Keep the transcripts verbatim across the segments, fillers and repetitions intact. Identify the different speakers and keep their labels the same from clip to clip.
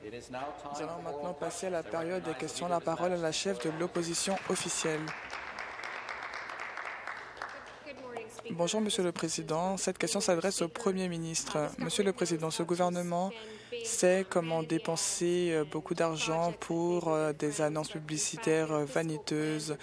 Speaker 1: Nous allons maintenant passer à la période des questions. La parole à la chef de l'opposition officielle. Bonjour, Monsieur le Président. Cette question s'adresse au Premier ministre. Monsieur le Président, ce gouvernement sait comment dépenser beaucoup d'argent pour des annonces publicitaires vaniteuses,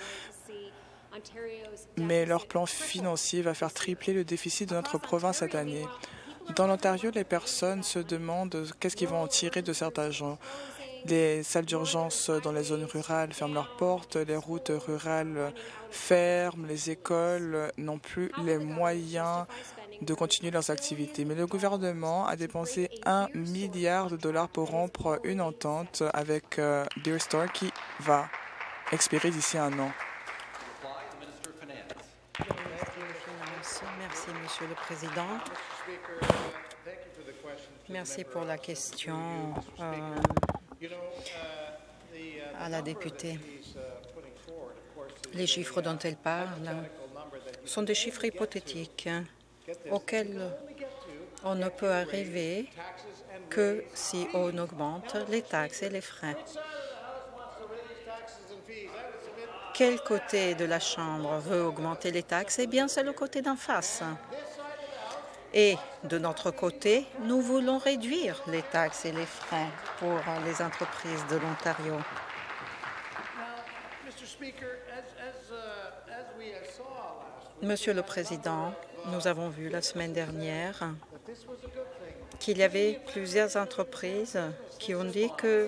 Speaker 1: mais leur plan financier va faire tripler le déficit de notre province cette année. Dans l'Ontario, les personnes se demandent qu'est-ce qu'ils vont en tirer de cet argent. Les salles d'urgence dans les zones rurales ferment leurs portes, les routes rurales ferment, les écoles n'ont plus les moyens de continuer leurs activités. Mais le gouvernement a dépensé un milliard de dollars pour rompre une entente avec euh, Deer Store qui va expirer d'ici un an.
Speaker 2: Merci, Monsieur le Président. Merci pour la question euh, à la députée. Les chiffres dont elle parle sont des chiffres hypothétiques auxquels on ne peut arriver que si on augmente les taxes et les frais. Quel côté de la Chambre veut augmenter les taxes? Eh bien, c'est le côté d'en face. Et de notre côté, nous voulons réduire les taxes et les frais pour les entreprises de l'Ontario. Monsieur le Président, nous avons vu la semaine dernière qu'il y avait plusieurs entreprises qui ont dit que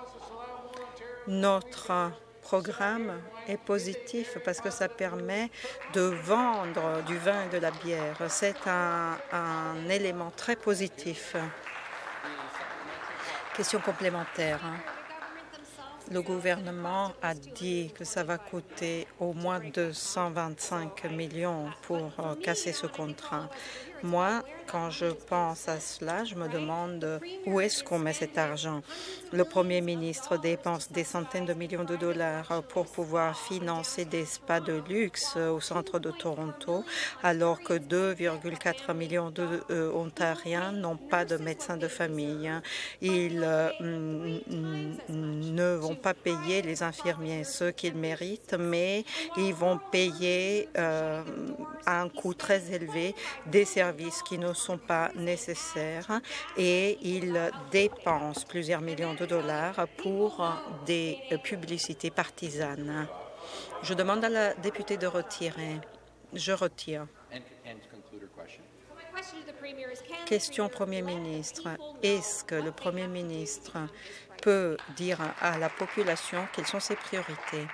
Speaker 2: notre programme est positif parce que ça permet de vendre du vin et de la bière. C'est un, un élément très positif. Question complémentaire. Le gouvernement a dit que ça va coûter au moins deux cent vingt-cinq millions pour euh, casser ce contrat. Moi, quand je pense à cela, je me demande où est-ce qu'on met cet argent. Le Premier ministre dépense des centaines de millions de dollars pour pouvoir financer des spas de luxe au centre de Toronto, alors que deux virgule quatre millions d'Ontariens n'ont pas de médecin de famille. Ils euh, ne vont pas payer les infirmiers ce qu'ils méritent, mais ils vont payer euh, à un coût très élevé des services qui ne sont pas nécessaires et ils dépensent plusieurs millions de dollars pour des publicités partisanes. Je demande à la députée de retirer. Je retire. Question au Premier ministre. Est-ce que le Premier ministre peut dire à la population quelles sont ses priorités?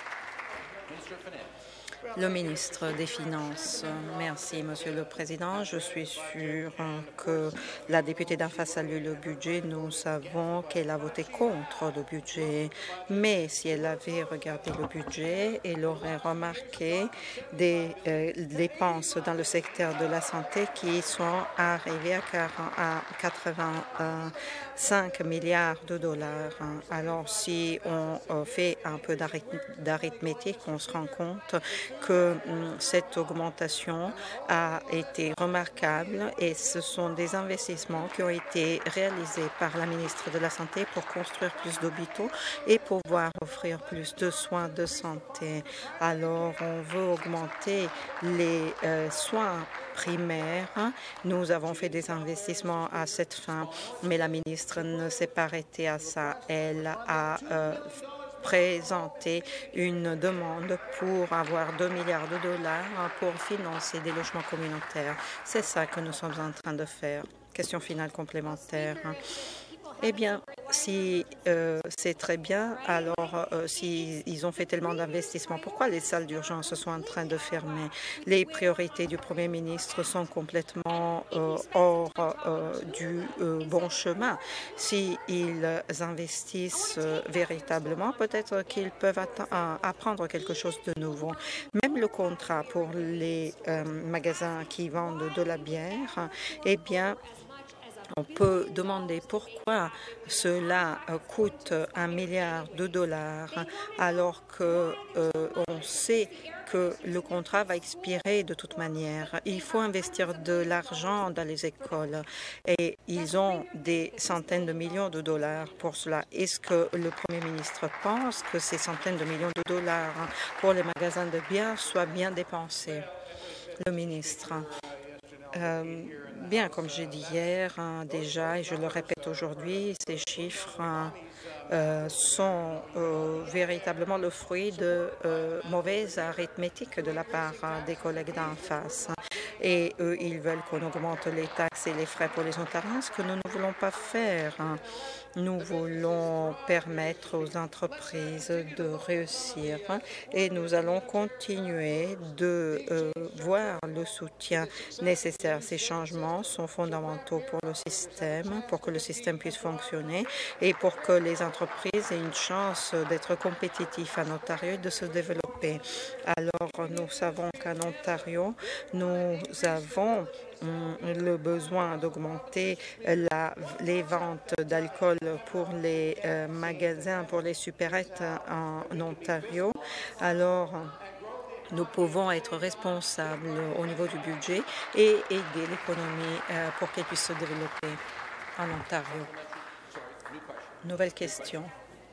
Speaker 2: Le ministre des Finances. Merci, Monsieur le Président. Je suis sûre que la députée d'en face a lu le budget. Nous savons qu'elle a voté contre le budget. Mais si elle avait regardé le budget, elle aurait remarqué des euh, dépenses dans le secteur de la santé qui sont arrivées à quatre-vingt-cinq milliards de dollars. Alors, si on euh, fait un peu d'arithmétique, on se rend compte que cette augmentation a été remarquable et ce sont des investissements qui ont été réalisés par la ministre de la Santé pour construire plus d'hôpitaux et pouvoir offrir plus de soins de santé. Alors, on veut augmenter les euh, soins primaires. Nous avons fait des investissements à cette fin, mais la ministre ne s'est pas arrêtée à ça. Elle a euh, présenter une demande pour avoir deux milliards de dollars pour financer des logements communautaires. C'est ça que nous sommes en train de faire. Question finale complémentaire. Eh bien, si euh, c'est très bien, alors euh, s'ils si ont fait tellement d'investissements, pourquoi les salles d'urgence sont en train de fermer? Les priorités du Premier ministre sont complètement euh, hors euh, du euh, bon chemin. S'ils investissent euh, véritablement, peut-être qu'ils peuvent apprendre quelque chose de nouveau. Même le contrat pour les euh, magasins qui vendent de la bière, eh bien, On peut demander pourquoi cela coûte un milliard de dollars alors que euh, on sait que le contrat va expirer de toute manière. Il faut investir de l'argent dans les écoles et ils ont des centaines de millions de dollars pour cela. Est-ce que le Premier ministre pense que ces centaines de millions de dollars pour les magasins de biens soient bien dépensés? Le ministre. Euh, bien, comme j'ai dit hier hein, déjà, et je le répète aujourd'hui, ces chiffres hein, euh, sont euh, véritablement le fruit de euh, mauvaises arithmétiques de la part hein, des collègues d'en face. Et eux, ils veulent qu'on augmente les taxes et les frais pour les Ontariens, ce que nous ne voulons pas faire. Hein. Nous voulons permettre aux entreprises de réussir hein, et nous allons continuer de euh, voir le soutien nécessaire. Ces changements sont fondamentaux pour le système, pour que le système puisse fonctionner et pour que les entreprises aient une chance d'être compétitifs en Ontario et de se développer. Alors, nous savons qu'en Ontario, nous avons le besoin d'augmenter la, les ventes d'alcool pour les euh, magasins, pour les supérettes en, en Ontario. Alors, nous pouvons être responsables au niveau du budget et aider l'économie euh, pour qu'elle puisse se développer en Ontario. Nouvelle question.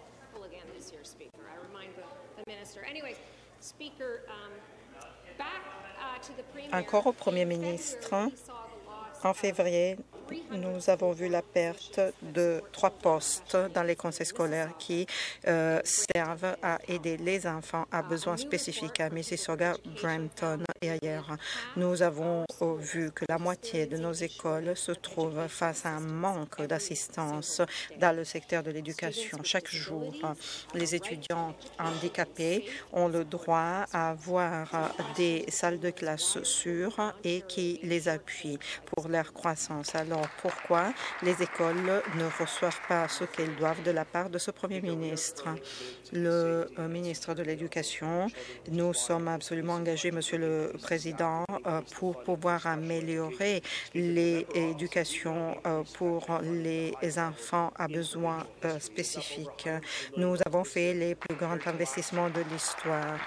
Speaker 2: Encore au Premier ministre, en février, nous avons vu la perte de trois postes dans les conseils scolaires qui euh, servent à aider les enfants à besoins spécifiques à Mississauga, Brampton et ailleurs. Nous avons vu que la moitié de nos écoles se trouvent face à un manque d'assistance dans le secteur de l'éducation. Chaque jour, les étudiants handicapés ont le droit à avoir des salles de classe sûres et qui les appuient pour leur croissance. Alors, pourquoi les écoles ne reçoivent pas ce qu'elles doivent de la part de ce Premier ministre? Le euh, ministre de l'Éducation, nous sommes absolument engagés, Monsieur le Président, euh, pour pouvoir améliorer l'éducation euh, pour les enfants à besoins euh, spécifiques. Nous avons fait les plus grands investissements de l'histoire.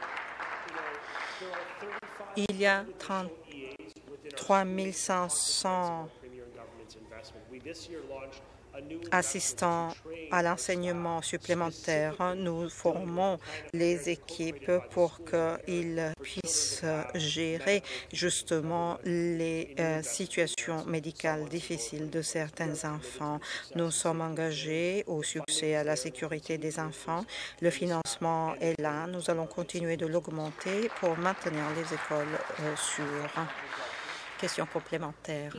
Speaker 2: Il y a trente-trois mille cinq cents assistants à l'enseignement supplémentaire. Nous formons les équipes pour qu'ils puissent gérer justement les euh, situations médicales difficiles de certains enfants. Nous sommes engagés au succès à la sécurité des enfants. Le financement est là. Nous allons continuer de l'augmenter pour maintenir les écoles euh, sûres. Question complémentaire.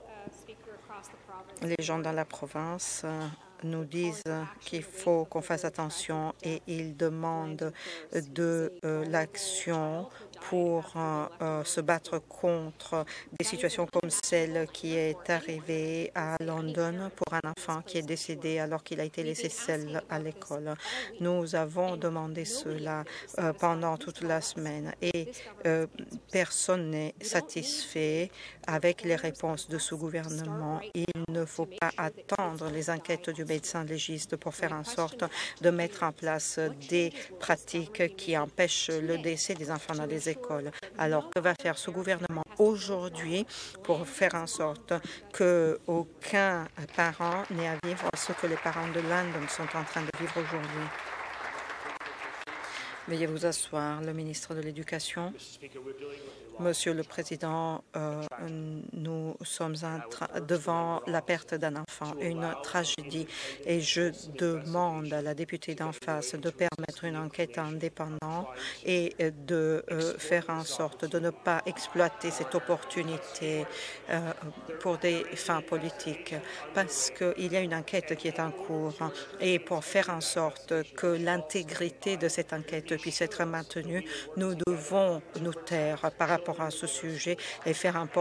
Speaker 2: Les gens dans la province euh, nous disent qu'il faut qu'on fasse attention et ils demandent de euh, l'action pour euh, euh, se battre contre des situations comme celle qui est arrivée à London pour un enfant qui est décédé alors qu'il a été laissé seul à l'école. Nous avons demandé cela euh, pendant toute la semaine et euh, personne n'est satisfait avec les réponses de ce gouvernement. Il ne faut pas attendre les enquêtes du médecin légiste pour faire en sorte de mettre en place des pratiques qui empêchent le décès des enfants dans les écoles. Alors, que va faire ce gouvernement aujourd'hui pour faire en sorte qu'aucun parent n'ait à vivre ce que les parents de London sont en train de vivre aujourd'hui? Veuillez vous asseoir, le ministre de l'Éducation. Monsieur le Président, euh, nous sommes devant la perte d'un enfant, une tragédie, et je demande à la députée d'en face de permettre une enquête indépendante et de euh, faire en sorte de ne pas exploiter cette opportunité euh, pour des fins politiques, parce qu'il y a une enquête qui est en cours, et pour faire en sorte que l'intégrité de cette enquête puisse être maintenue, nous devons nous taire par rapport à ce sujet et faire en,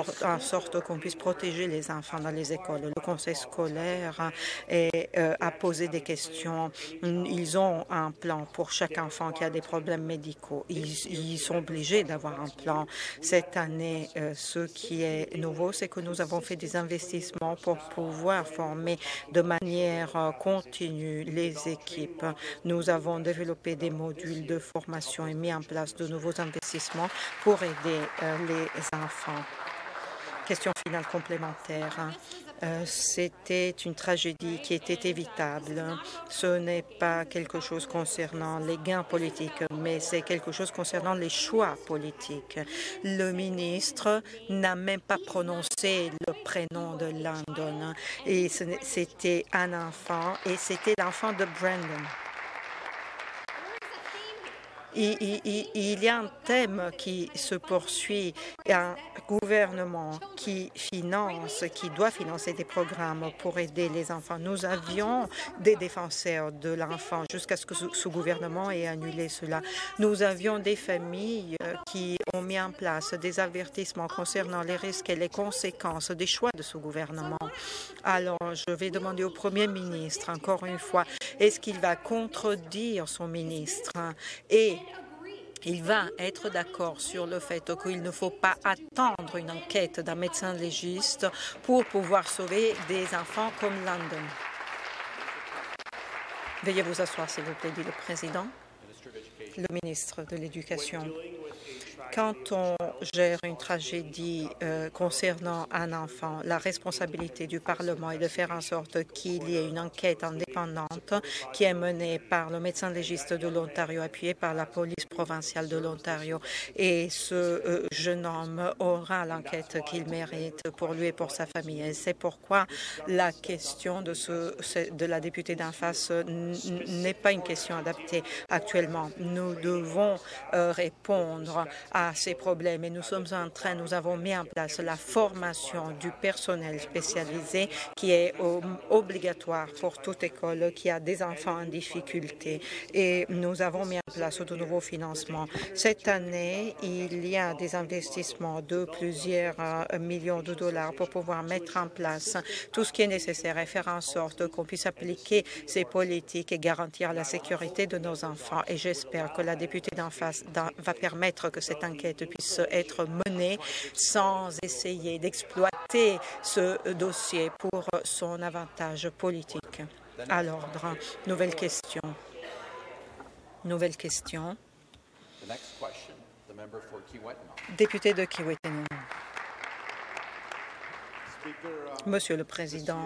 Speaker 2: en sorte qu'on puisse protéger les enfants dans les écoles. Le conseil scolaire est, euh, a posé des questions. Ils ont un plan pour chaque enfant qui a des problèmes médicaux. Ils, ils sont obligés d'avoir un plan. Cette année, euh, ce qui est nouveau, c'est que nous avons fait des investissements pour pouvoir former de manière euh, continue les équipes. Nous avons développé des modules de formation et mis en place de nouveaux investissements pour aider euh, les enfants. Question finale complémentaire. Euh, C'était une tragédie qui était évitable. Ce n'est pas quelque chose concernant les gains politiques, mais c'est quelque chose concernant les choix politiques. Le ministre n'a même pas prononcé le prénom de Landon. Et c'était un enfant, et c'était l'enfant de Brandon. Il, il, il y a un thème qui se poursuit, un gouvernement qui finance, qui doit financer des programmes pour aider les enfants. Nous avions des défenseurs de l'enfant jusqu'à ce que ce, ce gouvernement ait annulé cela. Nous avions des familles qui ont mis en place des avertissements concernant les risques et les conséquences des choix de ce gouvernement. Alors, je vais demander au Premier ministre, encore une fois, est-ce qu'il va contredire son ministre et il va être d'accord sur le fait qu'il ne faut pas attendre une enquête d'un médecin légiste pour pouvoir sauver des enfants comme Landon. Veuillez vous asseoir, s'il vous plaît, dit le président. Le ministre de l'Éducation. Quand on gère une tragédie euh, concernant un enfant, la responsabilité du Parlement est de faire en sorte qu'il y ait une enquête indépendante qui est menée par le médecin légiste de l'Ontario, appuyé par la police provinciale de l'Ontario. Et ce euh, jeune homme aura l'enquête qu'il mérite pour lui et pour sa famille. Et c'est pourquoi la question de, ce, de la députée d'en face n'est pas une question adaptée actuellement. Nous devons euh, répondre à ces problèmes et nous sommes en train, nous avons mis en place la formation du personnel spécialisé qui est obligatoire pour toute école qui a des enfants en difficulté et nous avons mis en place de nouveaux financements. Cette année, il y a des investissements de plusieurs euh, millions de dollars pour pouvoir mettre en place tout ce qui est nécessaire et faire en sorte qu'on puisse appliquer ces politiques et garantir la sécurité de nos enfants. Et j'espère que la députée d'en face va permettre que cette enquête puisse être menée sans essayer d'exploiter ce dossier pour son avantage politique. À l'ordre. Nouvelle question. Nouvelle question. Député de Kiiwetinoong. Monsieur le Président,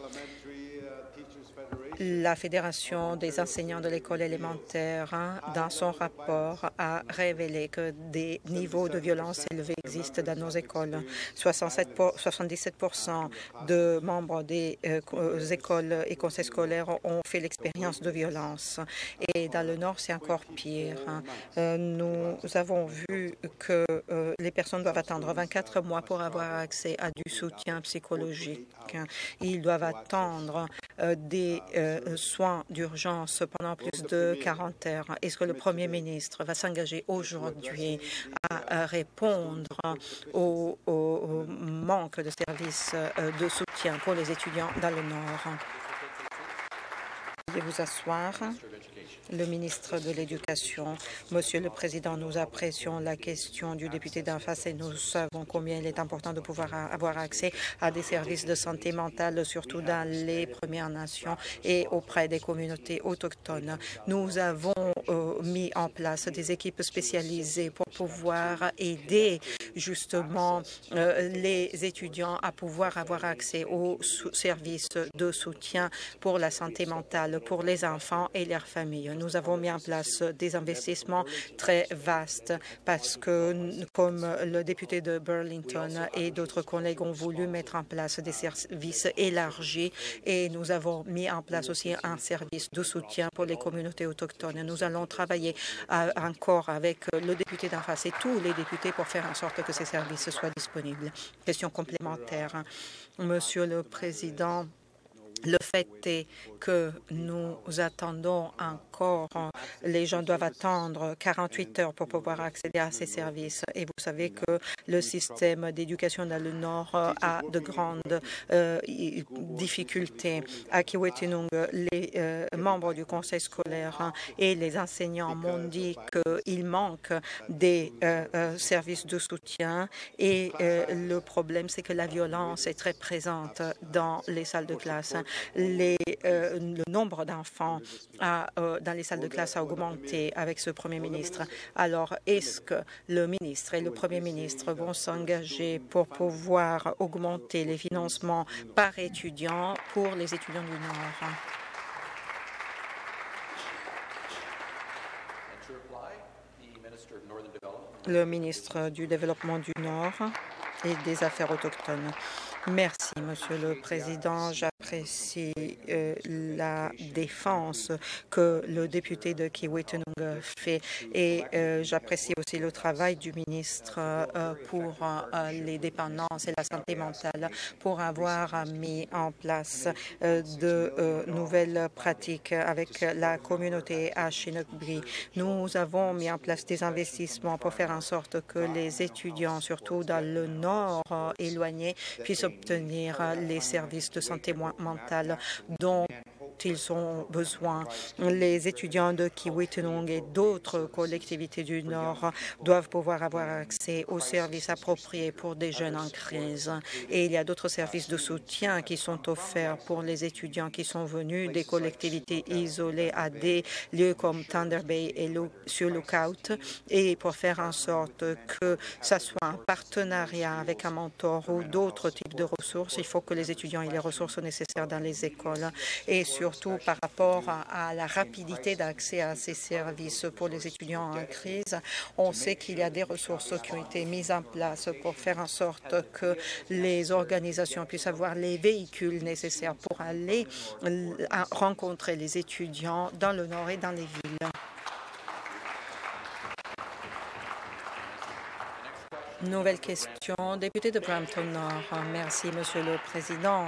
Speaker 2: la Fédération des enseignants de l'école élémentaire, hein, dans son rapport, a révélé que des niveaux de violence élevés existent dans nos écoles. soixante-dix-sept pour cent de membres des euh, écoles et conseils scolaires ont fait l'expérience de violence. Et dans le Nord, c'est encore pire. Hein. Euh, nous avons vu que euh, les personnes doivent attendre vingt-quatre mois pour avoir accès à du soutien psychologique. Ils doivent attendre euh, des euh, soins d'urgence pendant plus de quarante heures. Est-ce que le Premier ministre va s'engager aujourd'hui à, à répondre au, au, au manque de services euh, de soutien pour les étudiants dans le Nord? Veuillez vous asseoir. Le ministre de l'Éducation. Monsieur le Président, nous apprécions la question du député d'en face et nous savons combien il est important de pouvoir avoir accès à des services de santé mentale, surtout dans les Premières Nations et auprès des communautés autochtones. Nous avons euh, mis en place des équipes spécialisées pour pouvoir aider justement euh, les étudiants à pouvoir avoir accès aux services de soutien pour la santé mentale pour les enfants et leurs familles. Nous avons mis en place des investissements très vastes parce que, comme le député de Burlington et d'autres collègues ont voulu mettre en place des services élargis et nous avons mis en place aussi un service de soutien pour les communautés autochtones. Nous allons travailler à, encore avec le député d'en face et tous les députés pour faire en sorte que ces services soient disponibles. Question complémentaire. Monsieur le Président, Le fait est que nous attendons encore, les gens doivent attendre quarante-huit heures pour pouvoir accéder à ces services. Et vous savez que le système d'éducation dans le Nord a de grandes euh, difficultés. À Kiwetanung, les euh, membres du conseil scolaire et les enseignants m'ont dit qu'il manque des euh, euh, services de soutien et euh, le problème, c'est que la violence est très présente dans les salles de classe. Les, euh, le nombre d'enfants euh, dans les salles de classe a augmenté avec ce Premier ministre. Alors, est-ce que le ministre et le Premier ministre vont s'engager pour pouvoir augmenter les financements par étudiant pour les étudiants du Nord? Le ministre du Développement du Nord et des Affaires autochtones. Merci, Monsieur le Président. J'apprécie euh, la défense que le député de Kiwetanung fait et euh, j'apprécie aussi le travail du ministre euh, pour euh, les dépendances et la santé mentale pour avoir mis en place euh, de euh, nouvelles pratiques avec la communauté à Chinugri. Nous avons mis en place des investissements pour faire en sorte que les étudiants, surtout dans le nord euh, éloigné, puissent obtenir les services de santé mentale dont ils ont besoin. Les étudiants de Kiwetanung et d'autres collectivités du Nord doivent pouvoir avoir accès aux services appropriés pour des jeunes en crise. Et il y a d'autres services de soutien qui sont offerts pour les étudiants qui sont venus des collectivités isolées à des lieux comme Thunder Bay et sur Lookout, et pour faire en sorte que ça soit un partenariat avec un mentor ou d'autres types de ressources, il faut que les étudiants aient les ressources nécessaires dans les écoles. Et sur surtout par rapport à, à la rapidité d'accès à ces services pour les étudiants en crise. On sait qu'il y a des ressources qui ont été mises en place pour faire en sorte que les organisations puissent avoir les véhicules nécessaires pour aller rencontrer les étudiants dans le Nord et dans les villes. Nouvelle question, député de Brampton Nord. Merci, Monsieur le Président.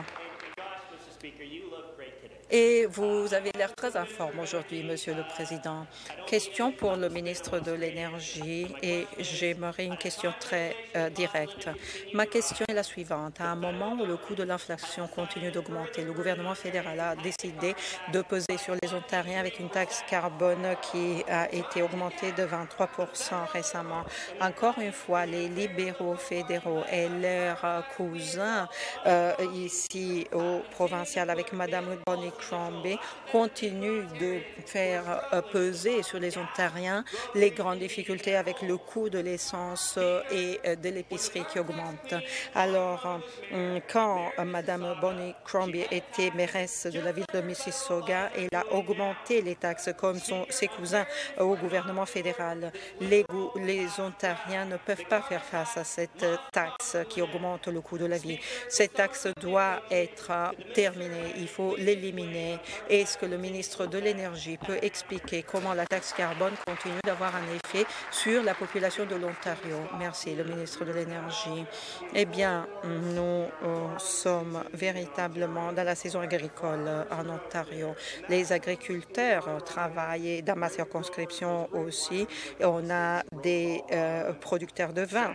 Speaker 2: Et vous avez l'air très informe aujourd'hui, Monsieur le Président. Question pour le ministre de l'Énergie et j'aimerais une question très euh, directe. Ma question est la suivante. À un moment où le coût de l'inflation continue d'augmenter, le gouvernement fédéral a décidé de peser sur les Ontariens avec une taxe carbone qui a été augmentée de vingt-trois pour cent récemment. Encore une fois, les libéraux fédéraux et leurs cousins euh, ici au provincial avec Mme Bonnie Crombie continue de faire euh, peser sur les Ontariens les grandes difficultés avec le coût de l'essence et euh, de l'épicerie qui augmente. Alors, euh, quand euh, Mme Bonnie Crombie était mairesse de la ville de Mississauga, elle a augmenté les taxes comme son, ses cousins euh, au gouvernement fédéral. Les, les Ontariens ne peuvent pas faire face à cette taxe qui augmente le coût de la vie. Cette taxe doit être euh, terminée. Il faut l'éliminer. Est-ce que le ministre de l'Énergie peut expliquer comment la taxe carbone continue d'avoir un effet sur la population de l'Ontario? Merci, le ministre de l'Énergie. Eh bien, nous euh, sommes véritablement dans la saison agricole en Ontario. Les agriculteurs travaillent dans ma circonscription aussi. Et on a des euh, producteurs de vin,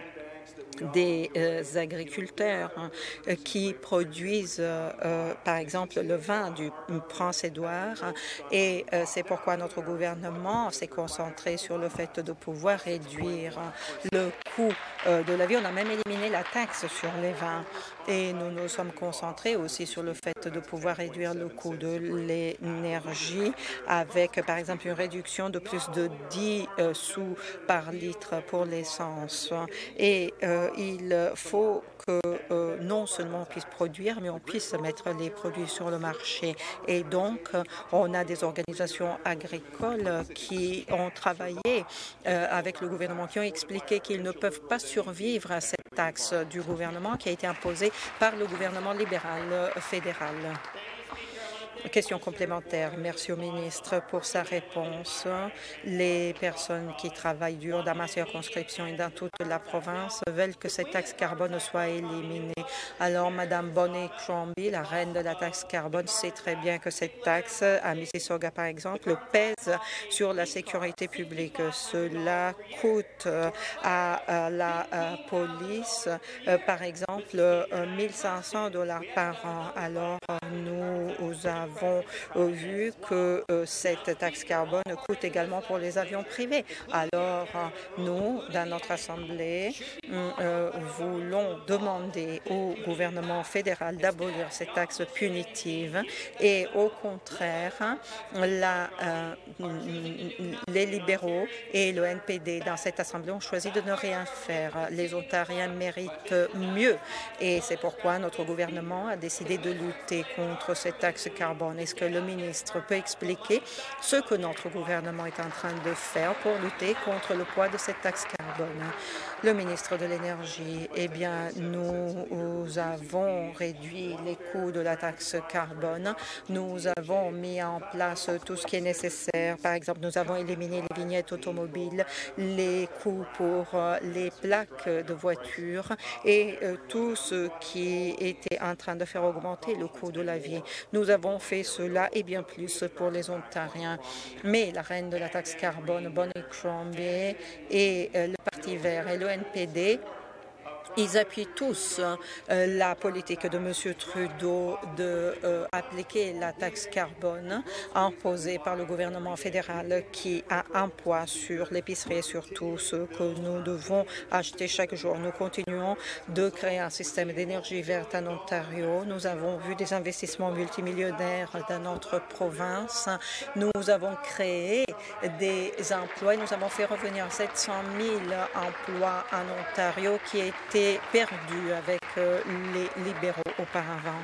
Speaker 2: des euh, agriculteurs hein, qui produisent, euh, par exemple, le vin du Prince-Édouard. Et euh, c'est pourquoi notre gouvernement s'est concentré sur le fait de pouvoir réduire le coût euh, de la vie. On a même éliminé la taxe sur les vins. Et nous nous sommes concentrés aussi sur le fait de pouvoir réduire le coût de l'énergie avec, par exemple, une réduction de plus de dix euh, sous par litre pour l'essence. Et euh, il faut que euh, non seulement on puisse produire, mais on puisse mettre les produits sur le marché. Et donc, euh, on a des organisations agricoles qui ont travaillé euh, avec le gouvernement, qui ont expliqué qu'ils ne peuvent pas survivre à cette taxe du gouvernement qui a été imposée par le gouvernement libéral fédéral. Question complémentaire. Merci au ministre pour sa réponse. Les personnes qui travaillent dur dans ma circonscription et dans toute la province veulent que cette taxe carbone soit éliminée. Alors, Madame Bonnie Crombie, la reine de la taxe carbone, sait très bien que cette taxe, à Mississauga par exemple, pèse sur la sécurité publique. Cela coûte à, à la à police, euh, par exemple, euh, mille cinq cents dollars par an. Alors, nous avons vu que euh, cette taxe carbone coûte également pour les avions privés. Alors, nous, dans notre Assemblée, euh, voulons demander au gouvernement fédéral d'abolir cette taxe punitive et, au contraire, la, euh, les libéraux et le N P D dans cette Assemblée ont choisi de ne rien faire. Les Ontariens méritent mieux et c'est pourquoi notre gouvernement a décidé de lutter contre cette taxe carbone. Est-ce que le ministre peut expliquer ce que notre gouvernement est en train de faire pour lutter contre le poids de cette taxe carbone? Le ministre de l'Énergie, eh bien, nous avons réduit les coûts de la taxe carbone. Nous avons mis en place tout ce qui est nécessaire. Par exemple, nous avons éliminé les vignettes automobiles, les coûts pour les plaques de voitures et tout ce qui était en train de faire augmenter le coût de la vie. Nous avons fait cela et bien plus pour les Ontariens. Mais la reine de la taxe carbone, Bonnie Crombie, et le Parti vert et le N P D, ils appuient tous euh, la politique de M. Trudeau de euh, appliquer la taxe carbone imposée par le gouvernement fédéral qui a un poids sur l'épicerie et sur tout ce que nous devons acheter chaque jour. Nous continuons de créer un système d'énergie verte en Ontario. Nous avons vu des investissements multimillionnaires dans notre province. Nous avons créé des emplois. Nous avons fait revenir sept cent mille emplois en Ontario qui étaient perdu avec euh, les libéraux auparavant.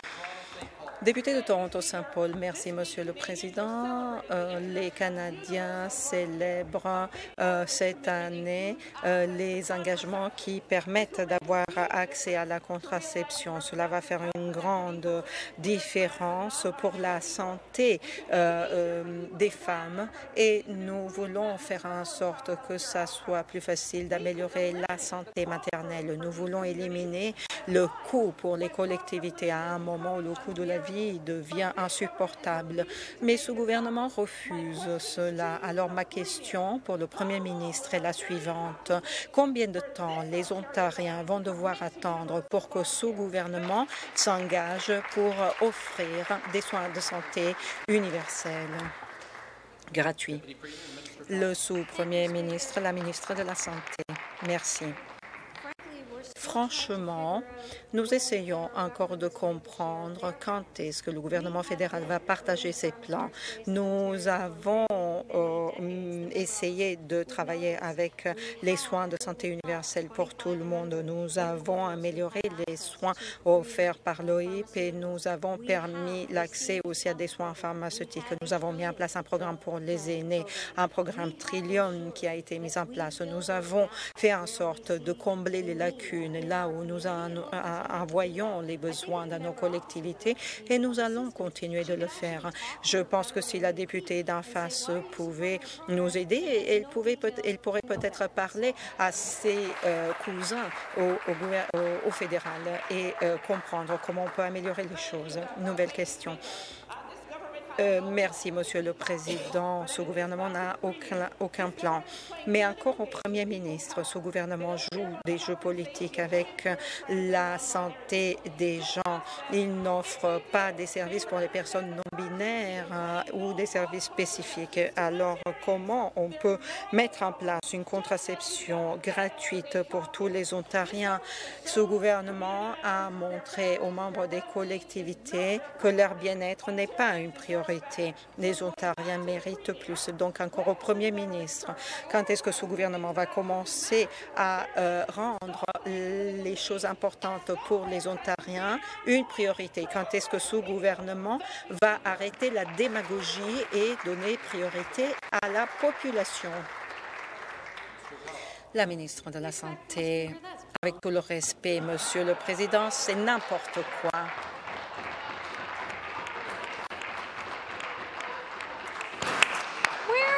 Speaker 2: Député de Toronto-Saint-Paul, merci, Monsieur le Président. Euh, les Canadiens célèbrent euh, cette année euh, les engagements qui permettent d'avoir accès à la contraception. Cela va faire une grande différence pour la santé euh, euh, des femmes et nous voulons faire en sorte que ça soit plus facile d'améliorer la santé maternelle. Nous voulons éliminer le coût pour les collectivités à un moment où le coût de la vie devient insupportable. Mais ce gouvernement refuse cela. Alors ma question pour le Premier ministre est la suivante. Combien de temps les Ontariens vont devoir attendre pour que ce gouvernement s'engage pour offrir des soins de santé universels, gratuits? Le sous-premier ministre, la ministre de la Santé. Merci. Franchement, nous essayons encore de comprendre quand est-ce que le gouvernement fédéral va partager ses plans. Nous avons euh, essayé de travailler avec les soins de santé universelle pour tout le monde. Nous avons amélioré les soins offerts par l'O I P et nous avons permis l'accès aussi à des soins pharmaceutiques. Nous avons mis en place un programme pour les aînés, un programme Trillion qui a été mis en place. Nous avons fait en sorte de combler les lacunes là où nous envoyons les besoins dans nos collectivités et nous allons continuer de le faire. Je pense que si la députée d'en face pouvait nous aider, elle, pouvait peut elle pourrait peut-être parler à ses euh, cousins au, au, au, au fédéral et euh, comprendre comment on peut améliorer les choses. Nouvelle question. Euh, merci, Monsieur le Président. Ce gouvernement n'a aucun, aucun plan. Mais encore au Premier ministre, ce gouvernement joue des jeux politiques avec la santé des gens. Il n'offre pas des services pour les personnes non-binaires euh, ou des services spécifiques. Alors, comment on peut mettre en place une contraception gratuite pour tous les Ontariens? Ce gouvernement a montré aux membres des collectivités que leur bien-être n'est pas une priorité. Les Ontariens méritent plus. Donc, encore au Premier ministre, quand est-ce que ce gouvernement va commencer à euh, rendre les choses importantes pour les Ontariens une priorité? Quand est-ce que ce gouvernement va arrêter la démagogie et donner priorité à la population? La ministre de la Santé, avec tout le respect, Monsieur le Président, c'est n'importe quoi.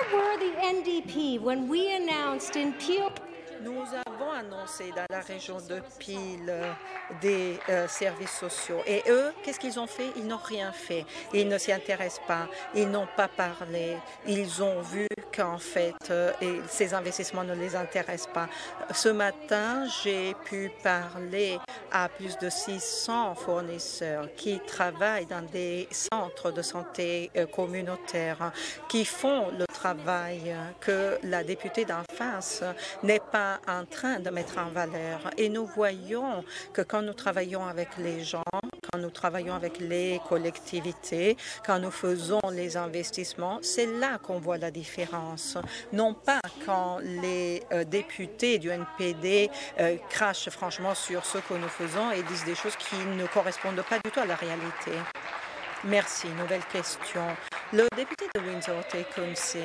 Speaker 3: were the N D P when we announced in Peel?
Speaker 2: Nous avons annoncé dans la région de Peel des euh, services sociaux. Et eux, qu'est-ce qu'ils ont fait? Ils n'ont rien fait. Ils ne s'y intéressent pas. Ils n'ont pas parlé. Ils ont vu qu'en fait, euh, et ces investissements ne les intéressent pas. Ce matin, j'ai pu parler à plus de six cents fournisseurs qui travaillent dans des centres de santé euh, communautaires, qui font le travail que la députée d'en face n'est pas en train de mettre en valeur. Et nous voyons que quand nous travaillons avec les gens, quand nous travaillons avec les collectivités, quand nous faisons les investissements, c'est là qu'on voit la différence. Non pas quand les euh, députés du N P D euh, crachent franchement sur ce que nous faisons et disent des choses qui ne correspondent pas du tout à la réalité. Merci. Nouvelle question. Le député de Windsor-Tecumseh.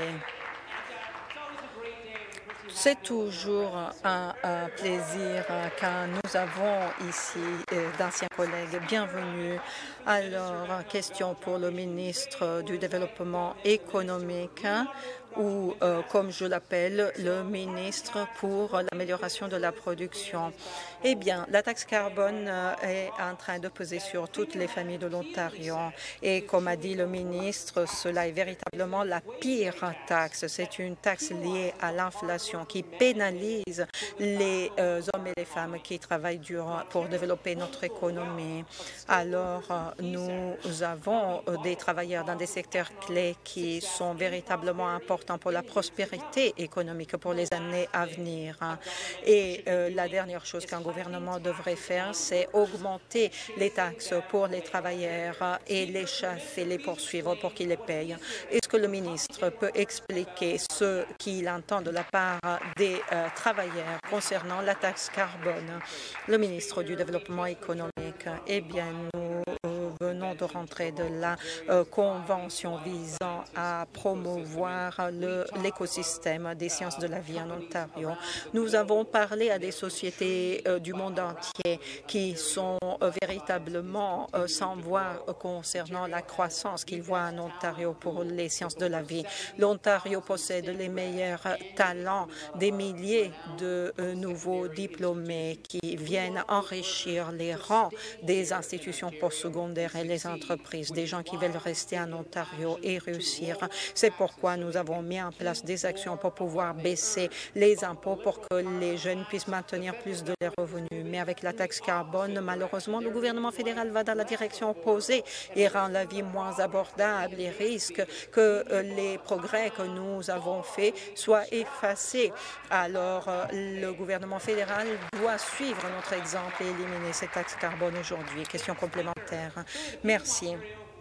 Speaker 2: C'est toujours un, un plaisir quand nous avons ici euh, d'anciens collègues. Bienvenue. Alors, question pour le ministre du Développement économique ou, euh, comme je l'appelle, le ministre pour l'amélioration de la production. Eh bien, la taxe carbone euh, est en train de peser sur toutes les familles de l'Ontario. Et comme a dit le ministre, cela est véritablement la pire taxe. C'est une taxe liée à l'inflation qui pénalise les euh, hommes et les femmes qui travaillent dur pour développer notre économie. Alors, euh, nous avons euh, des travailleurs dans des secteurs clés qui sont véritablement importants pour la prospérité économique pour les années à venir. Et euh, la dernière chose qu'un gouvernement devrait faire, c'est augmenter les taxes pour les travailleurs et les chasser, les poursuivre pour qu'ils les payent. Est-ce que le ministre peut expliquer ce qu'il entend de la part des euh, travailleurs concernant la taxe carbone? Le ministre du Développement économique, eh bien, nous euh, venons de rentrer de la euh, convention visant à promouvoir l'écosystème des sciences de la vie en Ontario. Nous avons parlé à des sociétés euh, du monde entier qui sont euh, véritablement euh, sans voix euh, concernant la croissance qu'ils voient en Ontario pour les sciences de la vie. L'Ontario possède les meilleurs talents, des milliers de euh, nouveaux diplômés qui viennent enrichir les rangs des institutions postsecondaires et les entreprises, des gens qui veulent rester en Ontario et réussir. C'est pourquoi nous avons mis en place des actions pour pouvoir baisser les impôts pour que les jeunes puissent maintenir plus de leurs revenus. Mais avec la taxe carbone, malheureusement, le gouvernement fédéral va dans la direction opposée et rend la vie moins abordable et risque que euh, les progrès que nous avons faits soient effacés. Alors, euh, le gouvernement fédéral doit suivre notre exemple et éliminer cette taxe carbone aujourd'hui. Question complémentaire. Merci.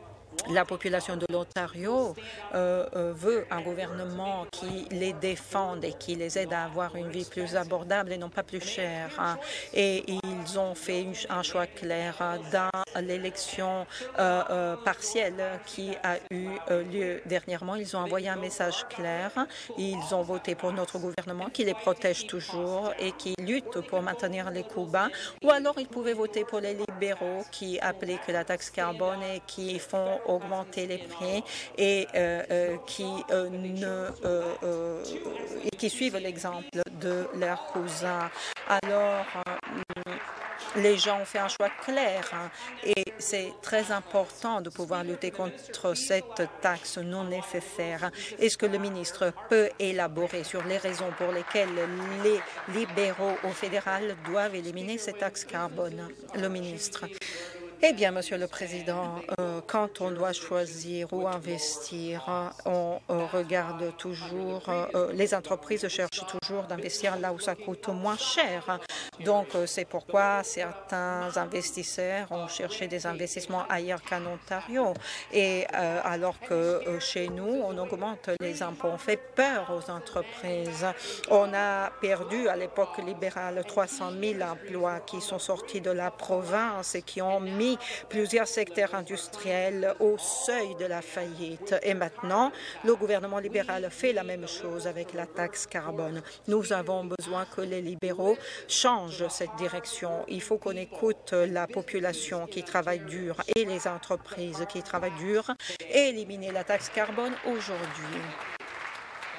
Speaker 2: La population de l'Ontario euh, euh, veut un gouvernement qui les défende et qui les aide à avoir une vie plus abordable et non pas plus chère. Hein. Et ils ont fait une, un choix clair dans l'élection euh, euh, partielle qui a eu euh, lieu dernièrement. Ils ont envoyé un message clair. Ils ont voté pour notre gouvernement qui les protège toujours et qui lutte pour maintenir les coûts bas. Ou alors ils pouvaient voter pour les libéraux qui appelaient que la taxe carbone et qui font augmenter les prix et euh, euh, qui euh, ne euh, euh, et qui suivent l'exemple de leurs cousins. Alors, euh, les gens ont fait un choix clair hein, et c'est très important de pouvoir lutter contre cette taxe non nécessaire. Est-ce que le ministre peut élaborer sur les raisons pour lesquelles les libéraux au fédéral doivent éliminer cette taxe carbone? Le ministre. Eh bien, Monsieur le Président, euh, quand on doit choisir où investir, on euh, regarde toujours, euh, les entreprises cherchent toujours d'investir là où ça coûte moins cher. Donc, euh, c'est pourquoi certains investisseurs ont cherché des investissements ailleurs qu'en Ontario. Et euh, alors que euh, chez nous, on augmente les impôts, on fait peur aux entreprises. On a perdu à l'époque libérale trois cent mille emplois qui sont sortis de la province et qui ont mis plusieurs secteurs industriels au seuil de la faillite. Et maintenant, le gouvernement libéral fait la même chose avec la taxe carbone. Nous avons besoin que les libéraux changent cette direction. Il faut qu'on écoute la population qui travaille dur et les entreprises qui travaillent dur et éliminer la taxe carbone aujourd'hui.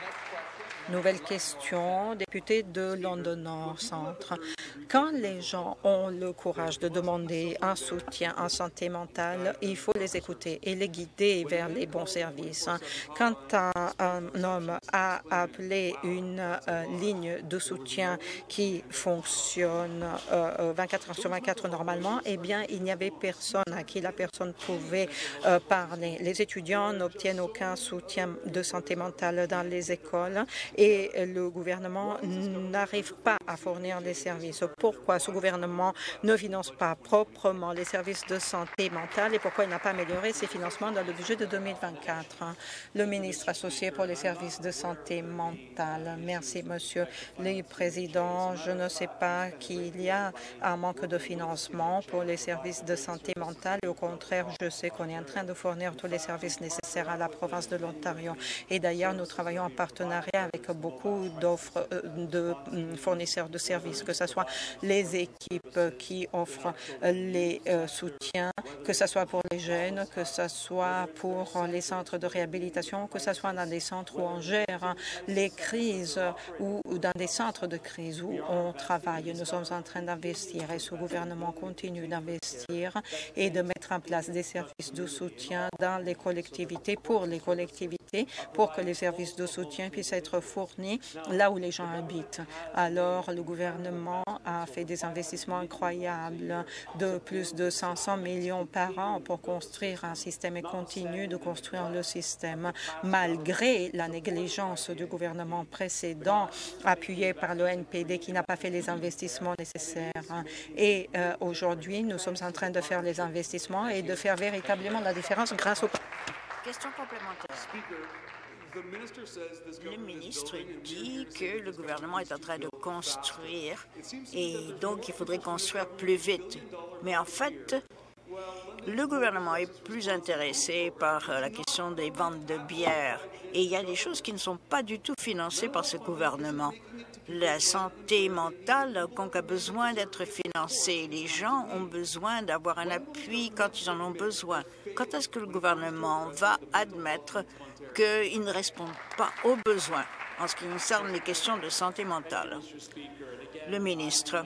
Speaker 2: Nouvelle question, député de London Nord Centre. Quand les gens ont le courage de demander un soutien en santé mentale, il faut les écouter et les guider vers les bons services. Quand un, un homme a appelé une euh, ligne de soutien qui fonctionne euh, vingt-quatre heures sur vingt-quatre normalement, eh bien, il n'y avait personne à qui la personne pouvait euh, parler. Les étudiants n'obtiennent aucun soutien de santé mentale dans les écoles et le gouvernement n'arrive pas à fournir les services. Pourquoi ce gouvernement ne finance pas proprement les services de santé mentale et pourquoi il n'a pas amélioré ses financements dans le budget de deux mille vingt-quatre? Le ministre associé pour les services de santé mentale. Merci, Monsieur le Président. Je ne sais pas qu'il y a un manque de financement pour les services de santé mentale. Et au contraire, je sais qu'on est en train de fournir tous les services nécessaires à la province de l'Ontario. Et d'ailleurs, nous travaillons en partenariat avec beaucoup d'offres de fournisseurs de services, que ce soit les équipes qui offrent les euh, soutiens, que ce soit pour les jeunes, que ce soit pour les centres de réhabilitation, que ce soit dans des centres où on gère les crises ou, ou dans des centres de crise où on travaille. Nous sommes en train d'investir et ce gouvernement continue d'investir et de mettre en place des services de soutien dans les collectivités, pour les collectivités, pour que les services de soutien puissent être fournis là où les gens habitent. Alors, le gouvernement a fait des investissements incroyables de plus de cinq cents millions par an pour construire un système et continue de construire le système malgré la négligence du gouvernement précédent appuyé par le N P D qui n'a pas fait les investissements nécessaires. Et euh, aujourd'hui, nous sommes en train de faire les investissements et de faire véritablement la différence grâce au...
Speaker 4: Question complémentaire. Le ministre dit que le gouvernement est en train de construire et donc il faudrait construire plus vite. Mais en fait, le gouvernement est plus intéressé par la question des ventes de bière et il y a des choses qui ne sont pas du tout financées par ce gouvernement. La santé mentale donc, a besoin d'être financée. Les gens ont besoin d'avoir un appui quand ils en ont besoin. Quand est-ce que le gouvernement va admettre qu'il ne répond pas aux besoins en ce qui concerne les questions de santé mentale? Le ministre.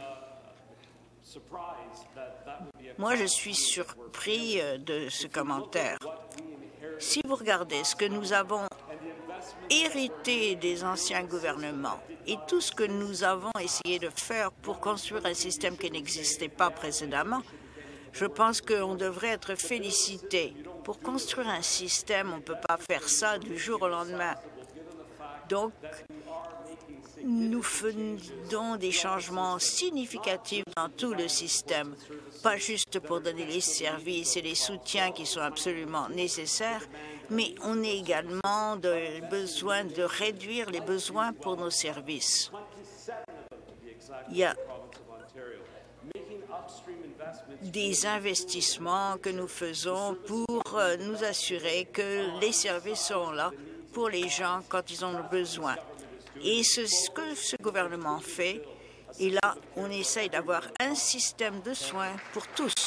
Speaker 4: Moi, je suis surpris de ce commentaire. Si vous regardez ce que nous avons hérité des anciens gouvernements et tout ce que nous avons essayé de faire pour construire un système qui n'existait pas précédemment, je pense qu'on devrait être félicité. Pour construire un système, on ne peut pas faire ça du jour au lendemain. Donc, nous faisons des changements significatifs dans tout le système, pas juste pour donner les services et les soutiens qui sont absolument nécessaires, mais on a également de besoin de réduire les besoins pour nos services. Il y a des investissements que nous faisons pour nous assurer que les services sont là pour les gens quand ils en ont besoin. Et ce, ce que ce gouvernement fait, et là, on essaye d'avoir un système de soins pour tous.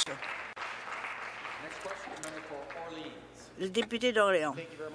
Speaker 4: Le député d'Orléans.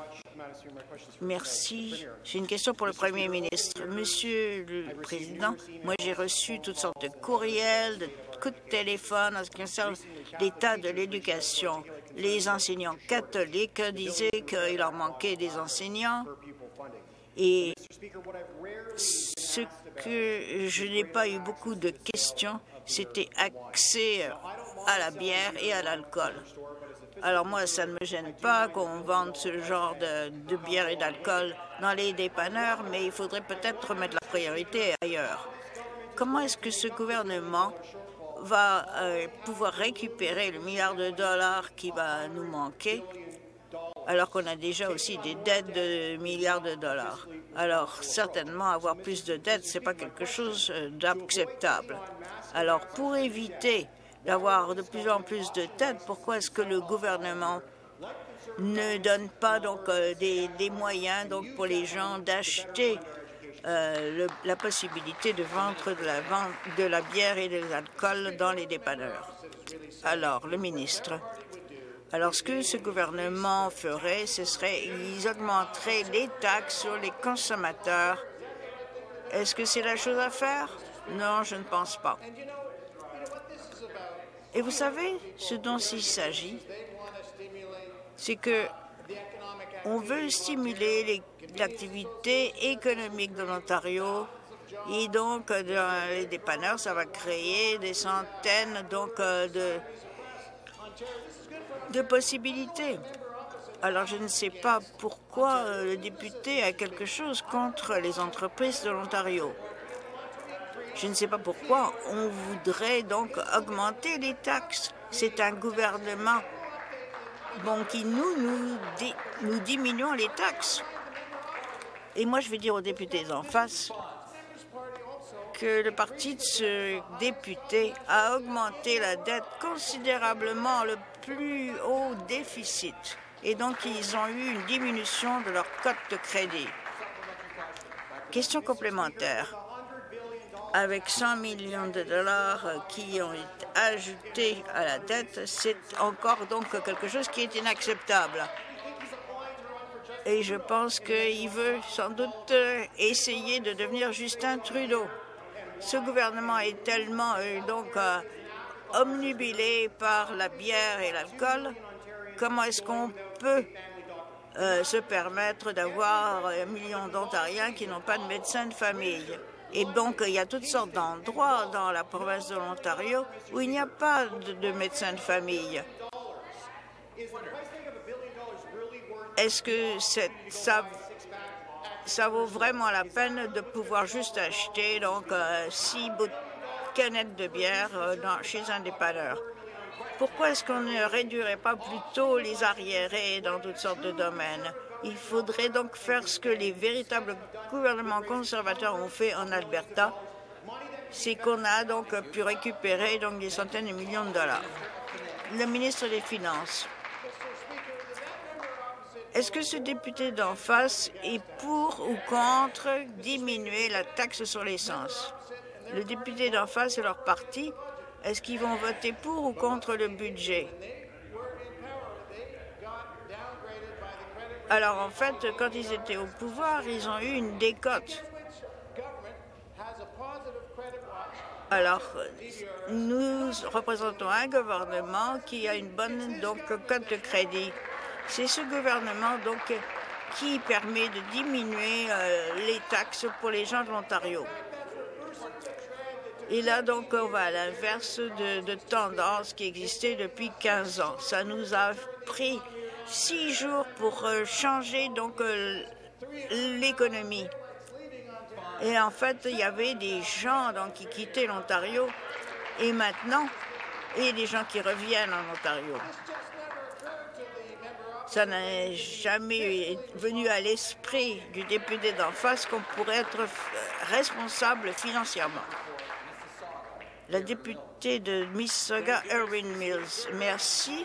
Speaker 4: Merci. J'ai une question pour le Premier ministre. Monsieur le Président, moi j'ai reçu toutes sortes de courriels, de coups de téléphone en ce qui concerne l'état de l'éducation. Les enseignants catholiques disaient qu'il leur manquait des enseignants. Et ce que je n'ai pas eu beaucoup de questions, c'était accès à la bière et à l'alcool. Alors moi, ça ne me gêne pas qu'on vende ce genre de, de bière et d'alcool dans les dépanneurs, mais il faudrait peut-être mettre la priorité ailleurs. Comment est-ce que ce gouvernement va euh, pouvoir récupérer le milliard de dollars qui va nous manquer, alors qu'on a déjà aussi des dettes de milliards de dollars? Alors, certainement, avoir plus de dettes, ce n'est pas quelque chose d'acceptable. Alors, pour éviter d'avoir de plus en plus de dettes, pourquoi est-ce que le gouvernement ne donne pas donc euh, des, des moyens donc pour les gens d'acheter euh, le, la possibilité de vendre de la, vente de la bière et de l'alcool dans les dépanneurs? Alors, le ministre. Alors, ce que ce gouvernement ferait, ce serait qu'ils augmenteraient les taxes sur les consommateurs Est-ce que c'est la chose à faire? Non, je ne pense pas. Et vous savez, ce dont il s'agit, c'est que on veut stimuler l'activité économique de l'Ontario et donc dans les dépanneurs, ça va créer des centaines donc de, de possibilités. Alors je ne sais pas pourquoi le député a quelque chose contre les entreprises de l'Ontario. Je ne sais pas pourquoi on voudrait donc augmenter les taxes. C'est un gouvernement bon, qui nous, nous, di nous diminuons les taxes. Et moi, je vais dire aux députés d'en face que le parti de ce député a augmenté la dette considérablement, le plus haut déficit. Et donc, ils ont eu une diminution de leur cote de crédit. Question complémentaire. Avec cent millions de dollars qui ont été ajoutés à la dette, c'est encore donc quelque chose qui est inacceptable. Et je pense qu'il veut sans doute essayer de devenir Justin Trudeau. Ce gouvernement est tellement euh, donc euh, omnubilé par la bière et l'alcool. Comment est-ce qu'on peut euh, se permettre d'avoir un million d'Ontariens qui n'ont pas de médecin de famille? Et donc, il y a toutes sortes d'endroits dans la province de l'Ontario où il n'y a pas de, de médecin de famille. Est-ce que ça, ça vaut vraiment la peine de pouvoir juste acheter donc euh, six canettes de bière euh, dans, chez un dépanneur? Pourquoi est-ce qu'on ne réduirait pas plutôt les arriérés dans toutes sortes de domaines? Il faudrait donc faire ce que les véritables gouvernements conservateurs ont fait en Alberta, c'est qu'on a donc pu récupérer donc des centaines de millions de dollars. Le ministre des Finances. Est-ce que ce député d'en face est pour ou contre diminuer la taxe sur l'essence? Le député d'en face et leur parti, est-ce qu'ils vont voter pour ou contre le budget? Alors, en fait, quand ils étaient au pouvoir, ils ont eu une décote. Alors, nous représentons un gouvernement qui a une bonne donc, cote de crédit. C'est ce gouvernement donc, qui permet de diminuer euh, les taxes pour les gens de l'Ontario. Et là, donc, on va à l'inverse de, de tendance qui existait depuis quinze ans. Ça nous a pris six jours pour euh, changer donc euh, l'économie. Et en fait, il y avait des gens donc, qui quittaient l'Ontario et maintenant, il y a des gens qui reviennent en Ontario. Ça n'est jamais venu à l'esprit du député d'en face qu'on pourrait être responsable financièrement. La députée de Mississauga, Erin Mills. Merci.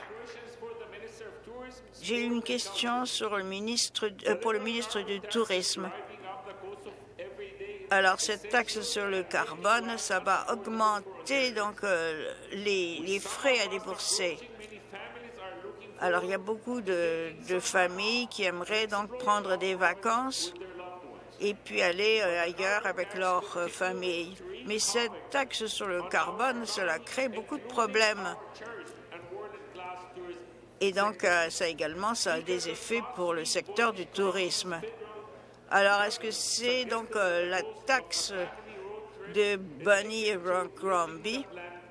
Speaker 4: J'ai une question sur le ministre, euh, pour le ministre du Tourisme. Alors, cette taxe sur le carbone, ça va augmenter donc euh, les, les frais à débourser. Alors, il y a beaucoup de, de familles qui aimeraient donc prendre des vacances et puis aller euh, ailleurs avec leur euh, famille. Mais cette taxe sur le carbone, cela crée beaucoup de problèmes. Et donc, euh, ça également, ça a des effets pour le secteur du tourisme. Alors, est-ce que c'est donc euh, la taxe de Bonnie et Crombie?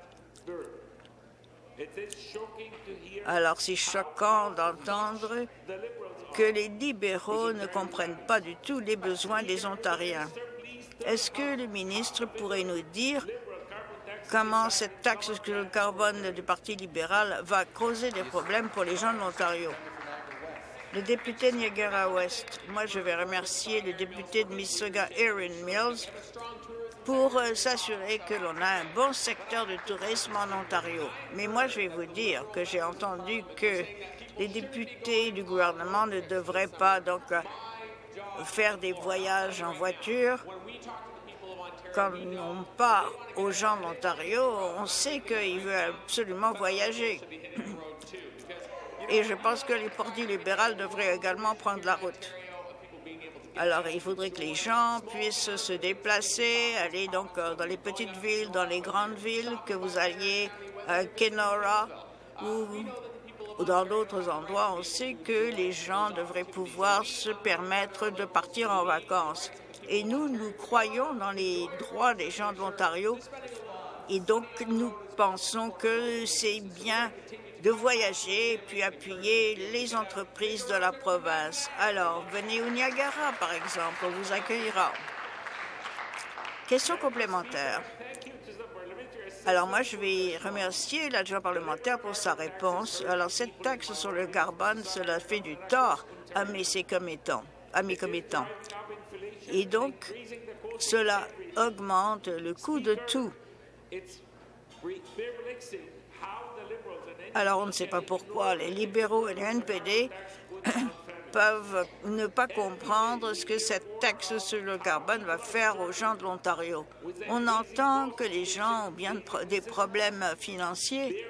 Speaker 4: Alors, c'est choquant d'entendre que les libéraux ne comprennent pas du tout les besoins des Ontariens. Est-ce que le ministre pourrait nous dire comment cette taxe sur le carbone du Parti libéral va causer des problèmes pour les gens de l'Ontario? Le député de Niagara-Ouest, moi je vais remercier le député de Mississauga, Erin Mills, pour euh, s'assurer que l'on a un bon secteur de tourisme en Ontario. Mais moi je vais vous dire que j'ai entendu que les députés du gouvernement ne devraient pas donc euh, faire des voyages en voiture. Quand on parle aux gens d'Ontario, on sait qu'ils veulent absolument voyager. Et je pense que les partis libéraux devraient également prendre la route. Alors, il faudrait que les gens puissent se déplacer, aller donc euh, dans les petites villes, dans les grandes villes, que vous alliez à Kenora ou, ou dans d'autres endroits. On sait que les gens devraient pouvoir se permettre de partir en vacances. Et nous, nous croyons dans les droits des gens de l'Ontario et donc nous pensons que c'est bien de voyager et puis appuyer les entreprises de la province. Alors, venez au Niagara, par exemple, on vous accueillera. Question complémentaire. Alors, moi, je vais remercier l'adjoint parlementaire pour sa réponse. Alors, cette taxe sur le carbone, cela fait du tort à mes commettants. À mes commettants. Et donc, cela augmente le coût de tout. Alors, on ne sait pas pourquoi les libéraux et les N P D peuvent ne pas comprendre ce que cette taxe sur le carbone va faire aux gens de l'Ontario. On entend que les gens ont bien des problèmes financiers,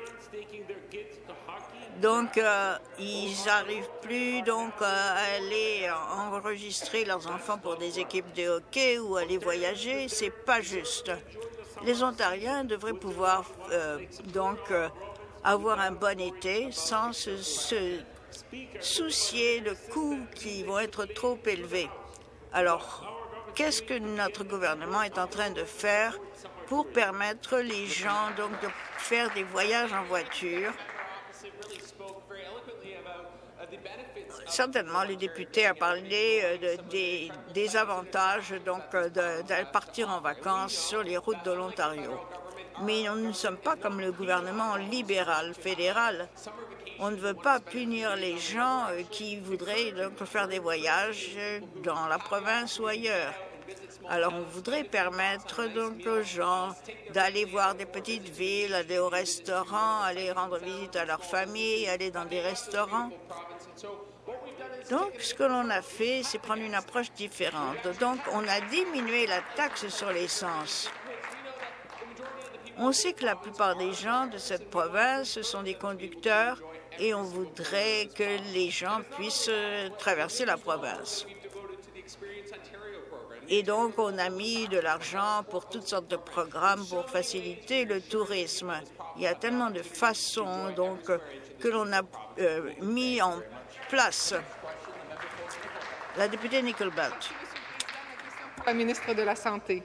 Speaker 4: donc euh, ils n'arrivent plus donc à aller enregistrer leurs enfants pour des équipes de hockey ou aller voyager. C'est pas juste. Les Ontariens devraient pouvoir euh, donc euh, avoir un bon été sans se, se soucier de coûts qui vont être trop élevés. Alors, qu'est-ce que notre gouvernement est en train de faire pour permettre les gens donc de faire des voyages en voiture? Certainement, le député a parlé euh, de, des, des avantages donc euh, de, de partir en vacances sur les routes de l'Ontario. Mais nous ne sommes pas comme le gouvernement libéral fédéral. On ne veut pas punir les gens euh, qui voudraient donc faire des voyages dans la province ou ailleurs. Alors, on voudrait permettre donc aux gens d'aller voir des petites villes, aller au restaurant, aller rendre visite à leur famille, aller dans des restaurants. Donc, ce que l'on a fait, c'est prendre une approche différente. Donc, on a diminué la taxe sur l'essence. On sait que la plupart des gens de cette province sont des conducteurs et on voudrait que les gens puissent traverser la province. Et donc, on a mis de l'argent pour toutes sortes de programmes pour faciliter le tourisme. Il y a tellement de façons donc, que l'on a euh, mis en place. La députée Nickelbelt.
Speaker 5: La ministre de la Santé.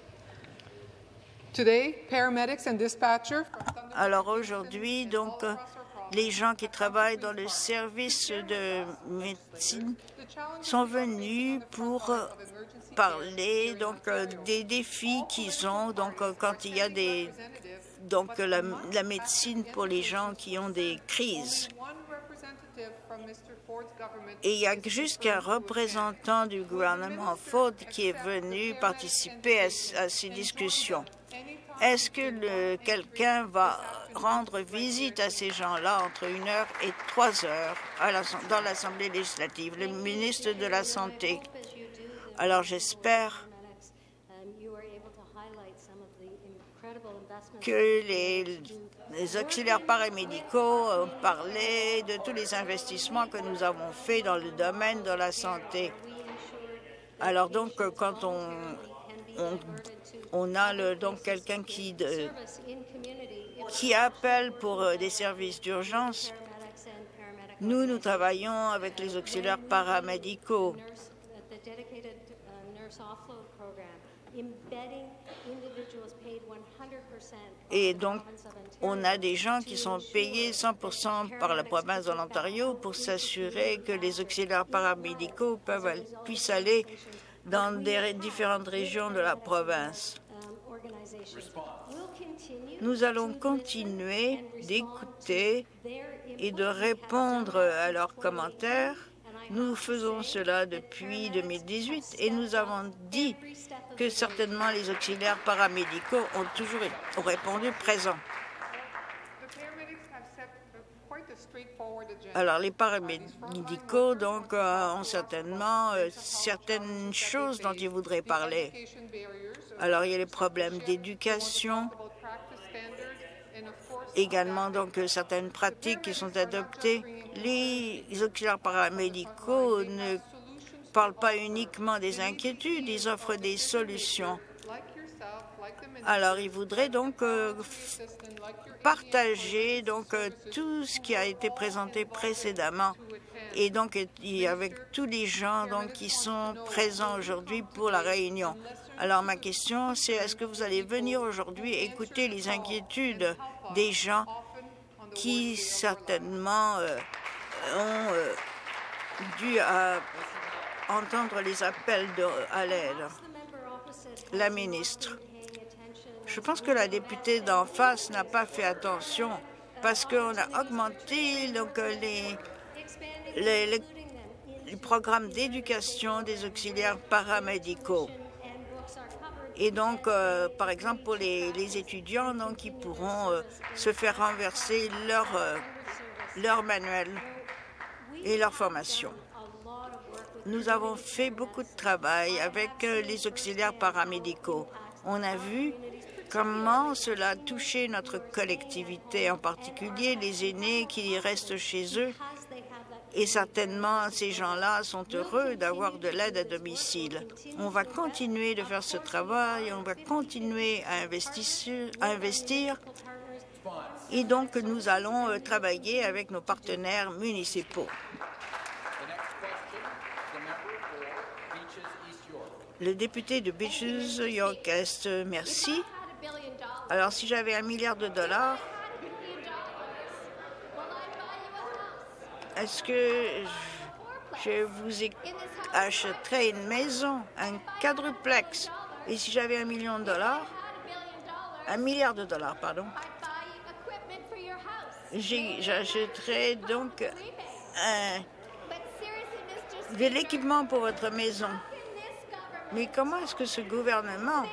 Speaker 5: Today, paramedics and dispatchers.
Speaker 4: Alors aujourd'hui, donc, les gens qui travaillent dans le service de médecine sont venus pour parler donc des défis qu'ils ont donc quand il y a des donc la, la médecine pour les gens qui ont des crises. Et il y a juste qu'un représentant du gouvernement Ford qui est venu participer à, à ces discussions. Est-ce que quelqu'un va rendre visite à ces gens-là entre une heure et trois heures à la, dans l'Assemblée législative, le ministre de la Santé? Alors j'espère que les, les auxiliaires paramédicaux ont parlé de tous les investissements que nous avons faits dans le domaine de la santé. Alors donc, quand on, on, on a le, donc quelqu'un qui, de, qui appelle pour des services d'urgence, nous, nous travaillons avec les auxiliaires paramédicaux. Et donc, on a des gens qui sont payés cent pour cent par la province de l'Ontario pour s'assurer que les auxiliaires paramédicaux peuvent, puissent aller dans des différentes régions de la province. Nous allons continuer d'écouter et de répondre à leurs commentaires. Nous faisons cela depuis deux mille dix-huit et nous avons dit que certainement les auxiliaires paramédicaux ont toujours ont répondu présent. Alors, les paramédicaux donc, euh, ont certainement euh, certaines choses dont ils voudraient parler. Alors, il y a les problèmes d'éducation, également donc certaines pratiques qui sont adoptées. Les auxiliaires paramédicaux ne parlent pas uniquement des inquiétudes, ils offrent des solutions. Alors, ils voudraient donc euh, partager donc euh, tout ce qui a été présenté précédemment et donc et avec tous les gens donc qui sont présents aujourd'hui pour la réunion. Alors, ma question, c'est est-ce que vous allez venir aujourd'hui écouter les inquiétudes des gens qui certainement euh, ont euh, dû à entendre les appels de, à l'aide? La ministre. Je pense que la députée d'en face n'a pas fait attention parce qu'on a augmenté donc, les, les, les, les programmes d'éducation des auxiliaires paramédicaux. Et donc, euh, par exemple, pour les, les étudiants, donc, ils pourront euh, se faire renverser leur, euh, leur manuel et leur formation. Nous avons fait beaucoup de travail avec euh, les auxiliaires paramédicaux. On a vu comment cela a touché notre collectivité, en particulier les aînés qui restent chez eux. Et certainement, ces gens-là sont heureux d'avoir de l'aide à domicile. On va continuer de faire ce travail, on va continuer à investir, à investir. Et donc, nous allons euh, travailler avec nos partenaires municipaux. Le député de Beaches, York Est, merci. Alors, si j'avais un milliard de dollars, est-ce que je vous achèterais une maison, un quadruplex? Et si j'avais un million de dollars, un milliard de dollars, pardon, j'achèterais donc un, de l'équipement pour votre maison. Mais comment est-ce que ce gouvernement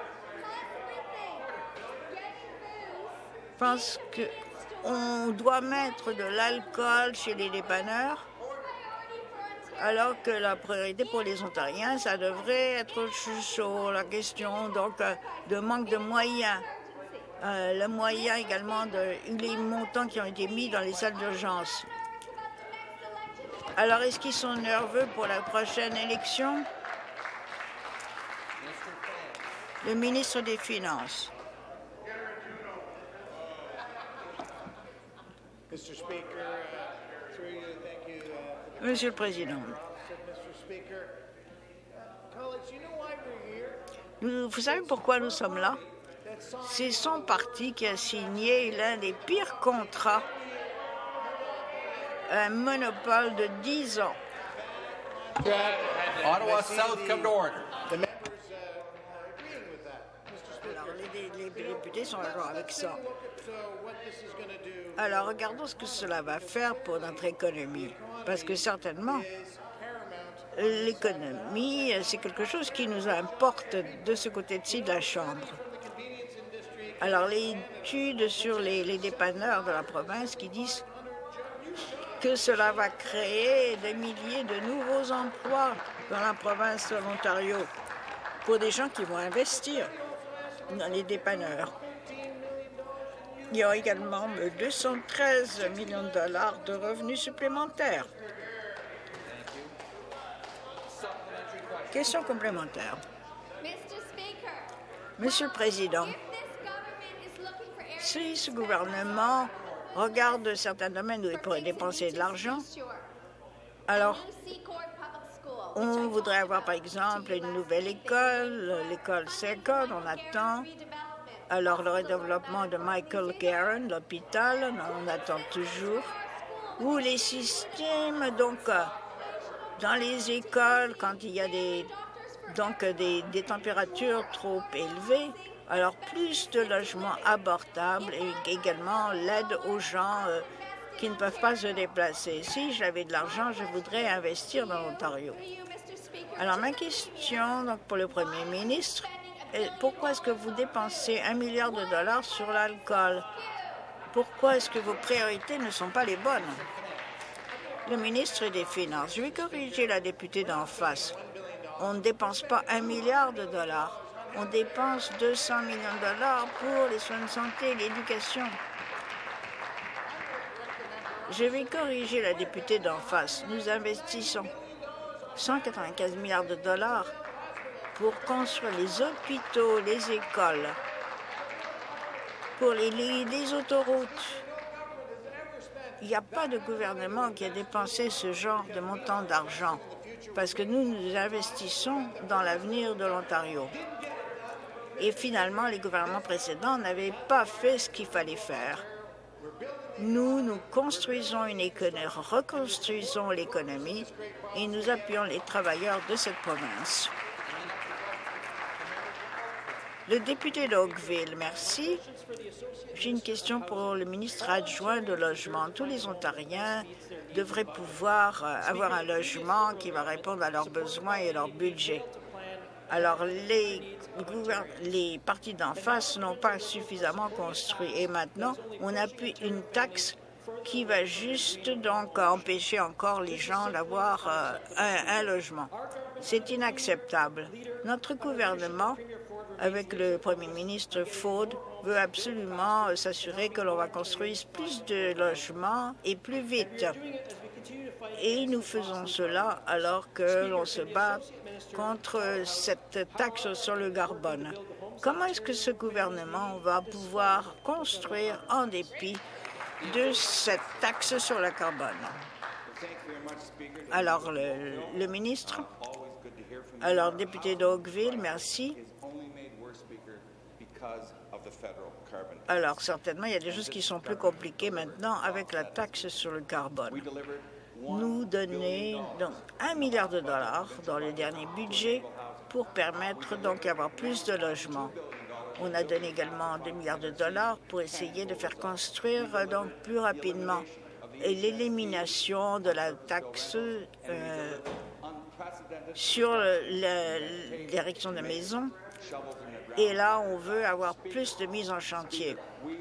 Speaker 4: pense qu'on doit mettre de l'alcool chez les dépanneurs alors que la priorité pour les Ontariens, ça devrait être sur la question donc, de manque de moyens. Euh, le moyen également de les montants qui ont été mis dans les salles d'urgence. Alors, est-ce qu'ils sont nerveux pour la prochaine élection? Le ministre des Finances. Monsieur le Président, nous, vous savez pourquoi nous sommes là? C'est son parti qui a signé l'un des pires contrats, un monopole de dix ans.
Speaker 6: Ottawa South, come to order.
Speaker 4: Alors, les, les députés sont d'accord avec ça. Alors, regardons ce que cela va faire pour notre économie. Parce que certainement, l'économie, c'est quelque chose qui nous importe de ce côté-ci de la Chambre. Alors, les études sur les, les dépanneurs de la province qui disent que cela va créer des milliers de nouveaux emplois dans la province de l'Ontario pour des gens qui vont investir dans les dépanneurs. Il y a également deux cent treize millions de dollars de revenus supplémentaires. Question complémentaire. Monsieur le Président, si ce gouvernement regarde certains domaines où il pourrait dépenser de l'argent, alors on voudrait avoir par exemple une nouvelle école, l'école Second, on attend. Alors le redéveloppement de Michael Garron, l'hôpital, on attend toujours. Ou les systèmes, donc dans les écoles, quand il y a des, donc, des, des températures trop élevées, alors plus de logements abordables et également l'aide aux gens euh, qui ne peuvent pas se déplacer. Si j'avais de l'argent, je voudrais investir dans l'Ontario. Alors ma question donc, pour le Premier ministre, est pourquoi est-ce que vous dépensez un milliard de dollars sur l'alcool? Pourquoi est-ce que vos priorités ne sont pas les bonnes? Le ministre des Finances, je vais corriger la députée d'en face. On ne dépense pas un milliard de dollars. On dépense deux cents millions de dollars pour les soins de santé et l'éducation. Je vais corriger la députée d'en face. Nous investissons cent quatre-vingt-quinze milliards de dollars pour construire les hôpitaux, les écoles, pour les, les, les autoroutes. Il n'y a pas de gouvernement qui a dépensé ce genre de montant d'argent parce que nous, nous investissons dans l'avenir de l'Ontario. Et finalement, les gouvernements précédents n'avaient pas fait ce qu'il fallait faire. Nous, nous construisons une économie, reconstruisons l'économie et nous appuyons les travailleurs de cette province. Le député d'Oakville, merci. J'ai une question pour le ministre adjoint de logement. Tous les Ontariens devraient pouvoir avoir un logement qui va répondre à leurs besoins et à leur budget. Alors, les, les partis d'en face n'ont pas suffisamment construit. Et maintenant, on appuie une taxe qui va juste donc empêcher encore les gens d'avoir euh, un, un logement. C'est inacceptable. Notre gouvernement, avec le Premier ministre Ford, veut absolument euh, s'assurer que l'on va construire plus de logements et plus vite. Et nous faisons cela alors que l'on se bat contre cette taxe sur le carbone. Comment est-ce que ce gouvernement va pouvoir construire en dépit de cette taxe sur le carbone? Alors, le, le ministre, alors député d'Oakville, merci. Alors, certainement, il y a des choses qui sont plus compliquées maintenant avec la taxe sur le carbone. Nous donner donc un milliard de dollars dans le dernier budget pour permettre donc d'avoir plus de logements. On a donné également deux milliards de dollars pour essayer de faire construire donc plus rapidement et l'élimination de la taxe euh, sur l'érection de maisons. Et là, on veut avoir plus de mise en chantier.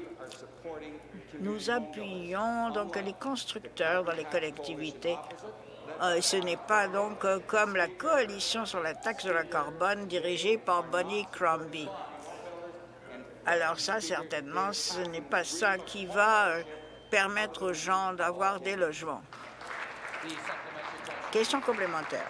Speaker 4: Nous appuyons donc les constructeurs dans les collectivités. Euh, ce n'est pas donc euh, comme la coalition sur la taxe de la carbone dirigée par Bonnie Crombie. Alors ça, certainement, ce n'est pas ça qui va euh, permettre aux gens d'avoir des logements. Question complémentaire.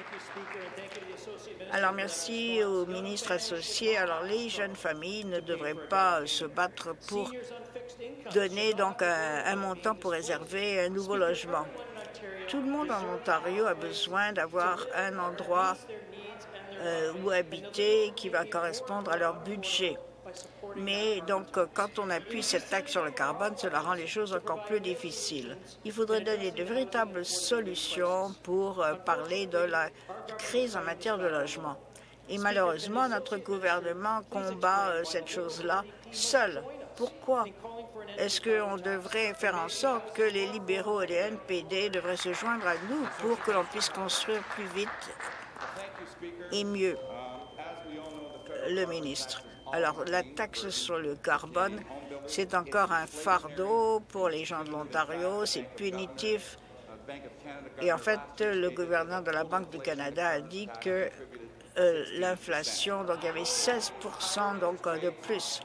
Speaker 4: Alors, merci au ministre associé. Alors, les jeunes familles ne devraient pas se battre pour donner donc un, un montant pour réserver un nouveau logement. Tout le monde en Ontario a besoin d'avoir un endroit euh, où habiter qui va correspondre à leur budget. Mais donc, quand on appuie cette taxe sur le carbone, cela rend les choses encore plus difficiles. Il faudrait donner de véritables solutions pour euh, parler de la crise en matière de logement. Et malheureusement, notre gouvernement combat euh, cette chose-là seul. Pourquoi est-ce qu'on devrait faire en sorte que les libéraux et les N P D devraient se joindre à nous pour que l'on puisse construire plus vite et mieux? Le ministre. Alors, la taxe sur le carbone, c'est encore un fardeau pour les gens de l'Ontario, c'est punitif. Et en fait, le gouverneur de la Banque du Canada a dit que euh, l'inflation, donc il y avait seize pour cent donc, de plus.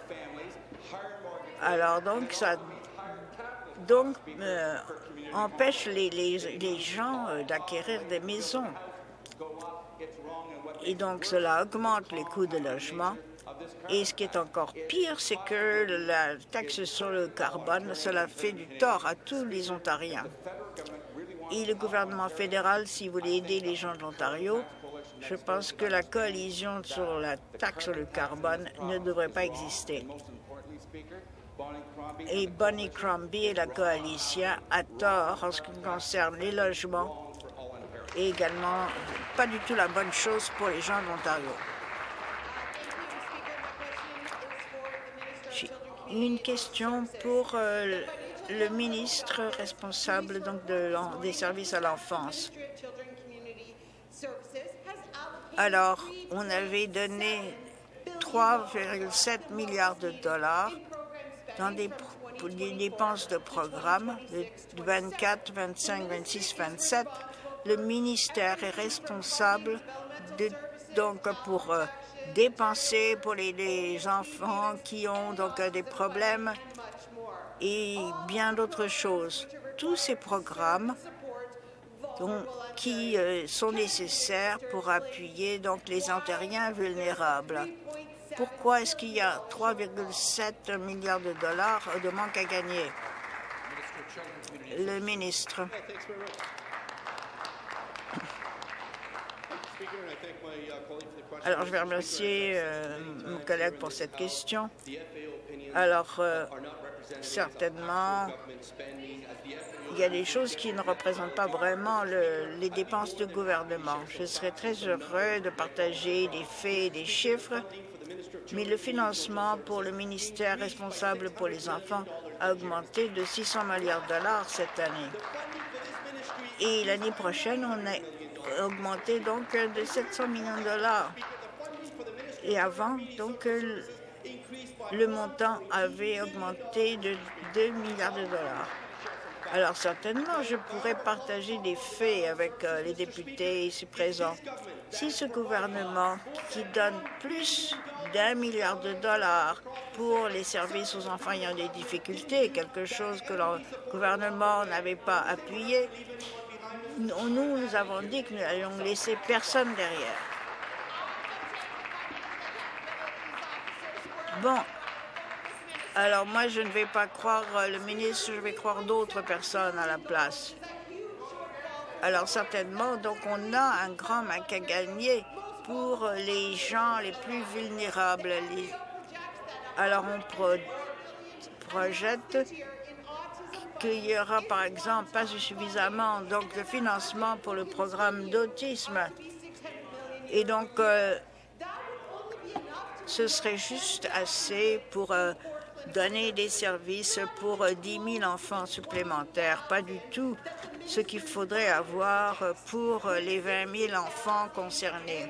Speaker 4: Alors, donc, ça donc, euh, empêche les, les, les gens euh, d'acquérir des maisons. Et donc, cela augmente les coûts de logement. Et ce qui est encore pire, c'est que la taxe sur le carbone, cela fait du tort à tous les Ontariens. Et le gouvernement fédéral, s'il voulait aider les gens de l'Ontario, je pense que la coalition sur la taxe sur le carbone ne devrait pas exister. Et Bonnie Crombie et la coalition a tort en ce qui concerne les logements et également pas du tout la bonne chose pour les gens de l'Ontario. Une question pour euh, le ministre responsable donc de, des services à l'enfance. Alors, on avait donné trois virgule sept milliards de dollars dans des, des dépenses de programme de vingt-quatre, vingt-cinq, vingt-six, vingt-sept. Le ministère est responsable de, donc pour euh, dépenser pour les, les enfants qui ont donc des problèmes et bien d'autres choses. Tous ces programmes donc, qui euh, sont nécessaires pour appuyer donc, les Ontariens vulnérables. Pourquoi est-ce qu'il y a trois virgule sept milliards de dollars de manque à gagner? Le ministre. Alors, je vais remercier euh, mon collègue pour cette question. Alors, euh, certainement, il y a des choses qui ne représentent pas vraiment le, les dépenses du gouvernement. Je serais très heureux de partager des faits et des chiffres, mais le financement pour le ministère responsable pour les enfants a augmenté de six cents milliards de dollars cette année. Et l'année prochaine, on a augmenté donc de sept cents millions de dollars. Et avant, donc, le montant avait augmenté de deux milliards de dollars. Alors certainement, je pourrais partager des faits avec euh, les députés ici présents. Si ce gouvernement qui donne plus d'un milliard de dollars pour les services aux enfants ayant des difficultés, quelque chose que le gouvernement n'avait pas appuyé, nous, nous avons dit que nous allions laisser personne derrière. Bon, alors moi, je ne vais pas croire le ministre, je vais croire d'autres personnes à la place. Alors certainement, donc on a un grand manque à gagner pour les gens les plus vulnérables. Les... Alors on pro... projette qu'il y aura par exemple pas suffisamment donc, de financement pour le programme d'autisme. Et donc, euh, ce serait juste assez pour euh, donner des services pour euh, dix mille enfants supplémentaires, pas du tout ce qu'il faudrait avoir pour euh, les vingt mille enfants concernés.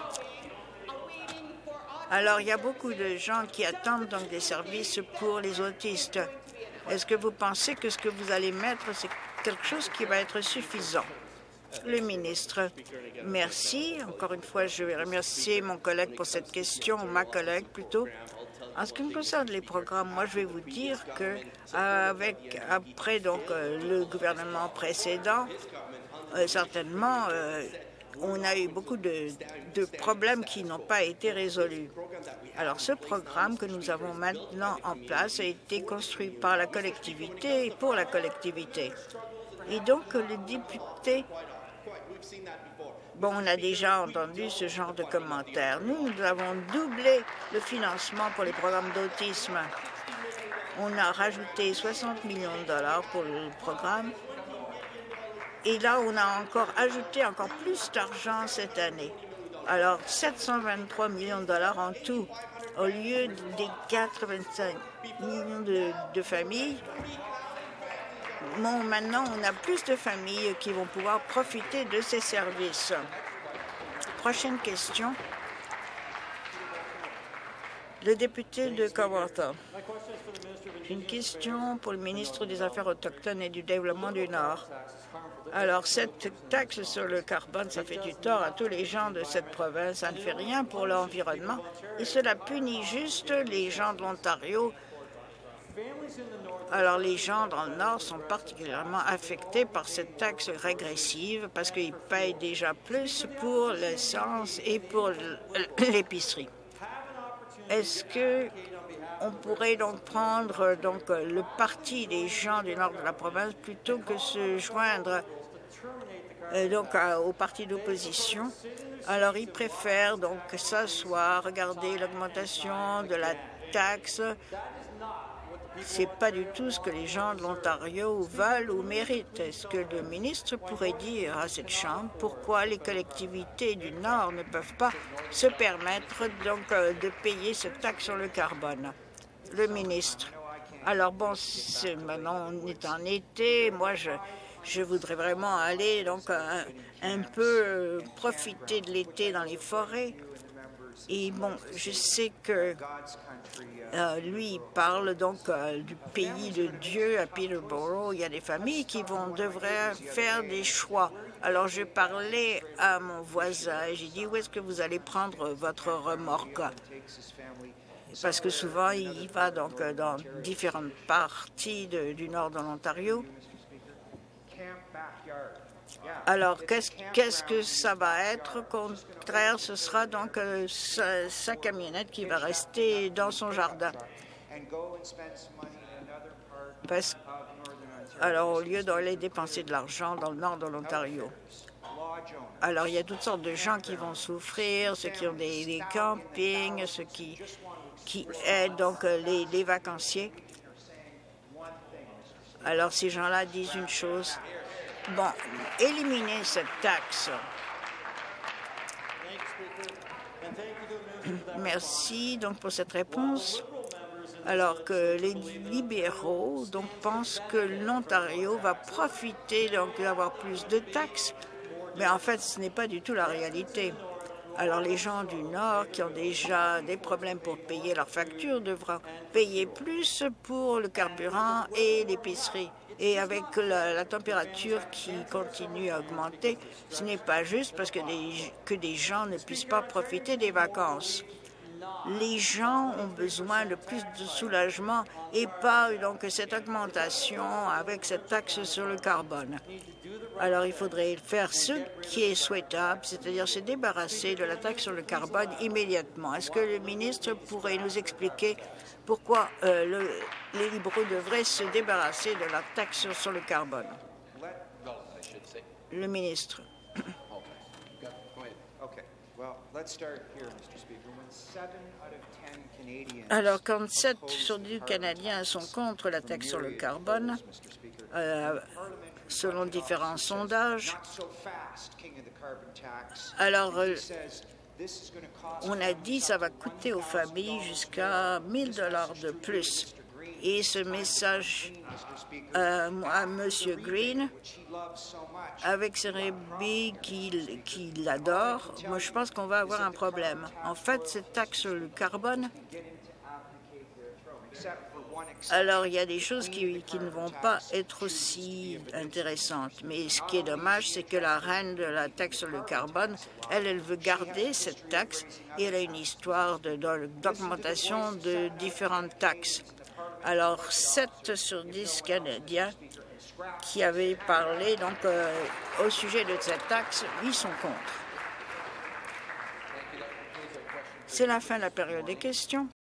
Speaker 4: Alors, il y a beaucoup de gens qui attendent donc des services pour les autistes. Est-ce que vous pensez que ce que vous allez mettre, c'est quelque chose qui va être suffisant? Le ministre. Merci. Encore une fois, je vais remercier mon collègue pour cette question, ou ma collègue plutôt. En ce qui me concerne les programmes, moi, je vais vous dire que avec après donc euh, le gouvernement précédent, euh, certainement, euh, on a eu beaucoup de, de problèmes qui n'ont pas été résolus. Alors, ce programme que nous avons maintenant en place a été construit par la collectivité et pour la collectivité. Et donc, les députés... Bon, on a déjà entendu ce genre de commentaires. Nous, nous avons doublé le financement pour les programmes d'autisme. On a rajouté soixante millions de dollars pour le programme. Et là, on a encore ajouté encore plus d'argent cette année. Alors, sept cent vingt-trois millions de dollars en tout, au lieu des quatre-vingt-cinq millions de, de familles. Bon, maintenant, on a plus de familles qui vont pouvoir profiter de ces services. Prochaine question. Le député de Kawartha. Une question pour le ministre des Affaires autochtones et du Développement du Nord. Alors, cette taxe sur le carbone, ça fait du tort à tous les gens de cette province. Ça ne fait rien pour l'environnement et cela punit juste les gens de l'Ontario. Alors, les gens dans le Nord sont particulièrement affectés par cette taxe régressive parce qu'ils payent déjà plus pour l'essence et pour l'épicerie. Est-ce que on pourrait donc prendre donc le parti des gens du nord de la province plutôt que se joindre euh, donc à, au parti d'opposition? Alors, ils préfèrent donc s'asseoir, regarder l'augmentation de la taxe. C'est pas du tout ce que les gens de l'Ontario veulent ou méritent. Est-ce que le ministre pourrait dire à cette Chambre pourquoi les collectivités du Nord ne peuvent pas se permettre donc euh, de payer cette taxe sur le carbone? Le ministre. Alors bon, maintenant on est en été. Moi, je, je voudrais vraiment aller donc un, un peu euh, profiter de l'été dans les forêts. Et bon, je sais que euh, lui, il parle donc euh, du pays de Dieu à Peterborough. Il y a des familles qui vont devraient faire des choix. Alors, je parlais à mon voisin et j'ai dit, où est-ce que vous allez prendre votre remorque? Parce que souvent, il va donc dans différentes parties de, du nord de l'Ontario. Alors, qu'est-ce qu'est-ce que ça va être? Au contraire, ce sera donc euh, sa, sa camionnette qui va rester dans son jardin. Parce, alors, au lieu d'aller dépenser de l'argent dans le nord de l'Ontario. Alors, il y a toutes sortes de gens qui vont souffrir, ceux qui ont des, des campings, ceux qui, qui aident donc les, les vacanciers. Alors, ces gens-là disent une chose. Bon, éliminer cette taxe. Merci donc pour cette réponse. Alors que les libéraux donc pensent que l'Ontario va profiter donc d'avoir plus de taxes, mais en fait, ce n'est pas du tout la réalité. Alors les gens du Nord qui ont déjà des problèmes pour payer leurs factures devront payer plus pour le carburant et l'épicerie. Et avec la, la température qui continue à augmenter, ce n'est pas juste parce que des, que des gens ne puissent pas profiter des vacances. Les gens ont besoin de plus de soulagement et pas donc cette augmentation avec cette taxe sur le carbone. Alors il faudrait faire ce qui est souhaitable, c'est-à-dire se débarrasser de la taxe sur le carbone immédiatement. Est-ce que le ministre pourrait nous expliquer pourquoi euh, le, les libéraux devraient se débarrasser de la taxe sur le carbone? Le ministre. Alors, quand sept sur dix Canadiens sont contre la taxe sur le carbone, euh, selon différents sondages, alors euh, on a dit que ça va coûter aux familles jusqu'à mille dollars de plus. Et ce message euh, à M. Green, avec ses rébits qu'il qu'il adore, moi je pense qu'on va avoir un problème. En fait, cette taxe sur le carbone, alors il y a des choses qui, qui ne vont pas être aussi intéressantes. Mais ce qui est dommage, c'est que la reine de la taxe sur le carbone, elle, elle veut garder cette taxe et elle a une histoire d'augmentation de, de différentes taxes. Alors, sept sur dix Canadiens qui avaient parlé donc, euh, au sujet de cette taxe, ils sont contre. C'est la fin de la période des questions.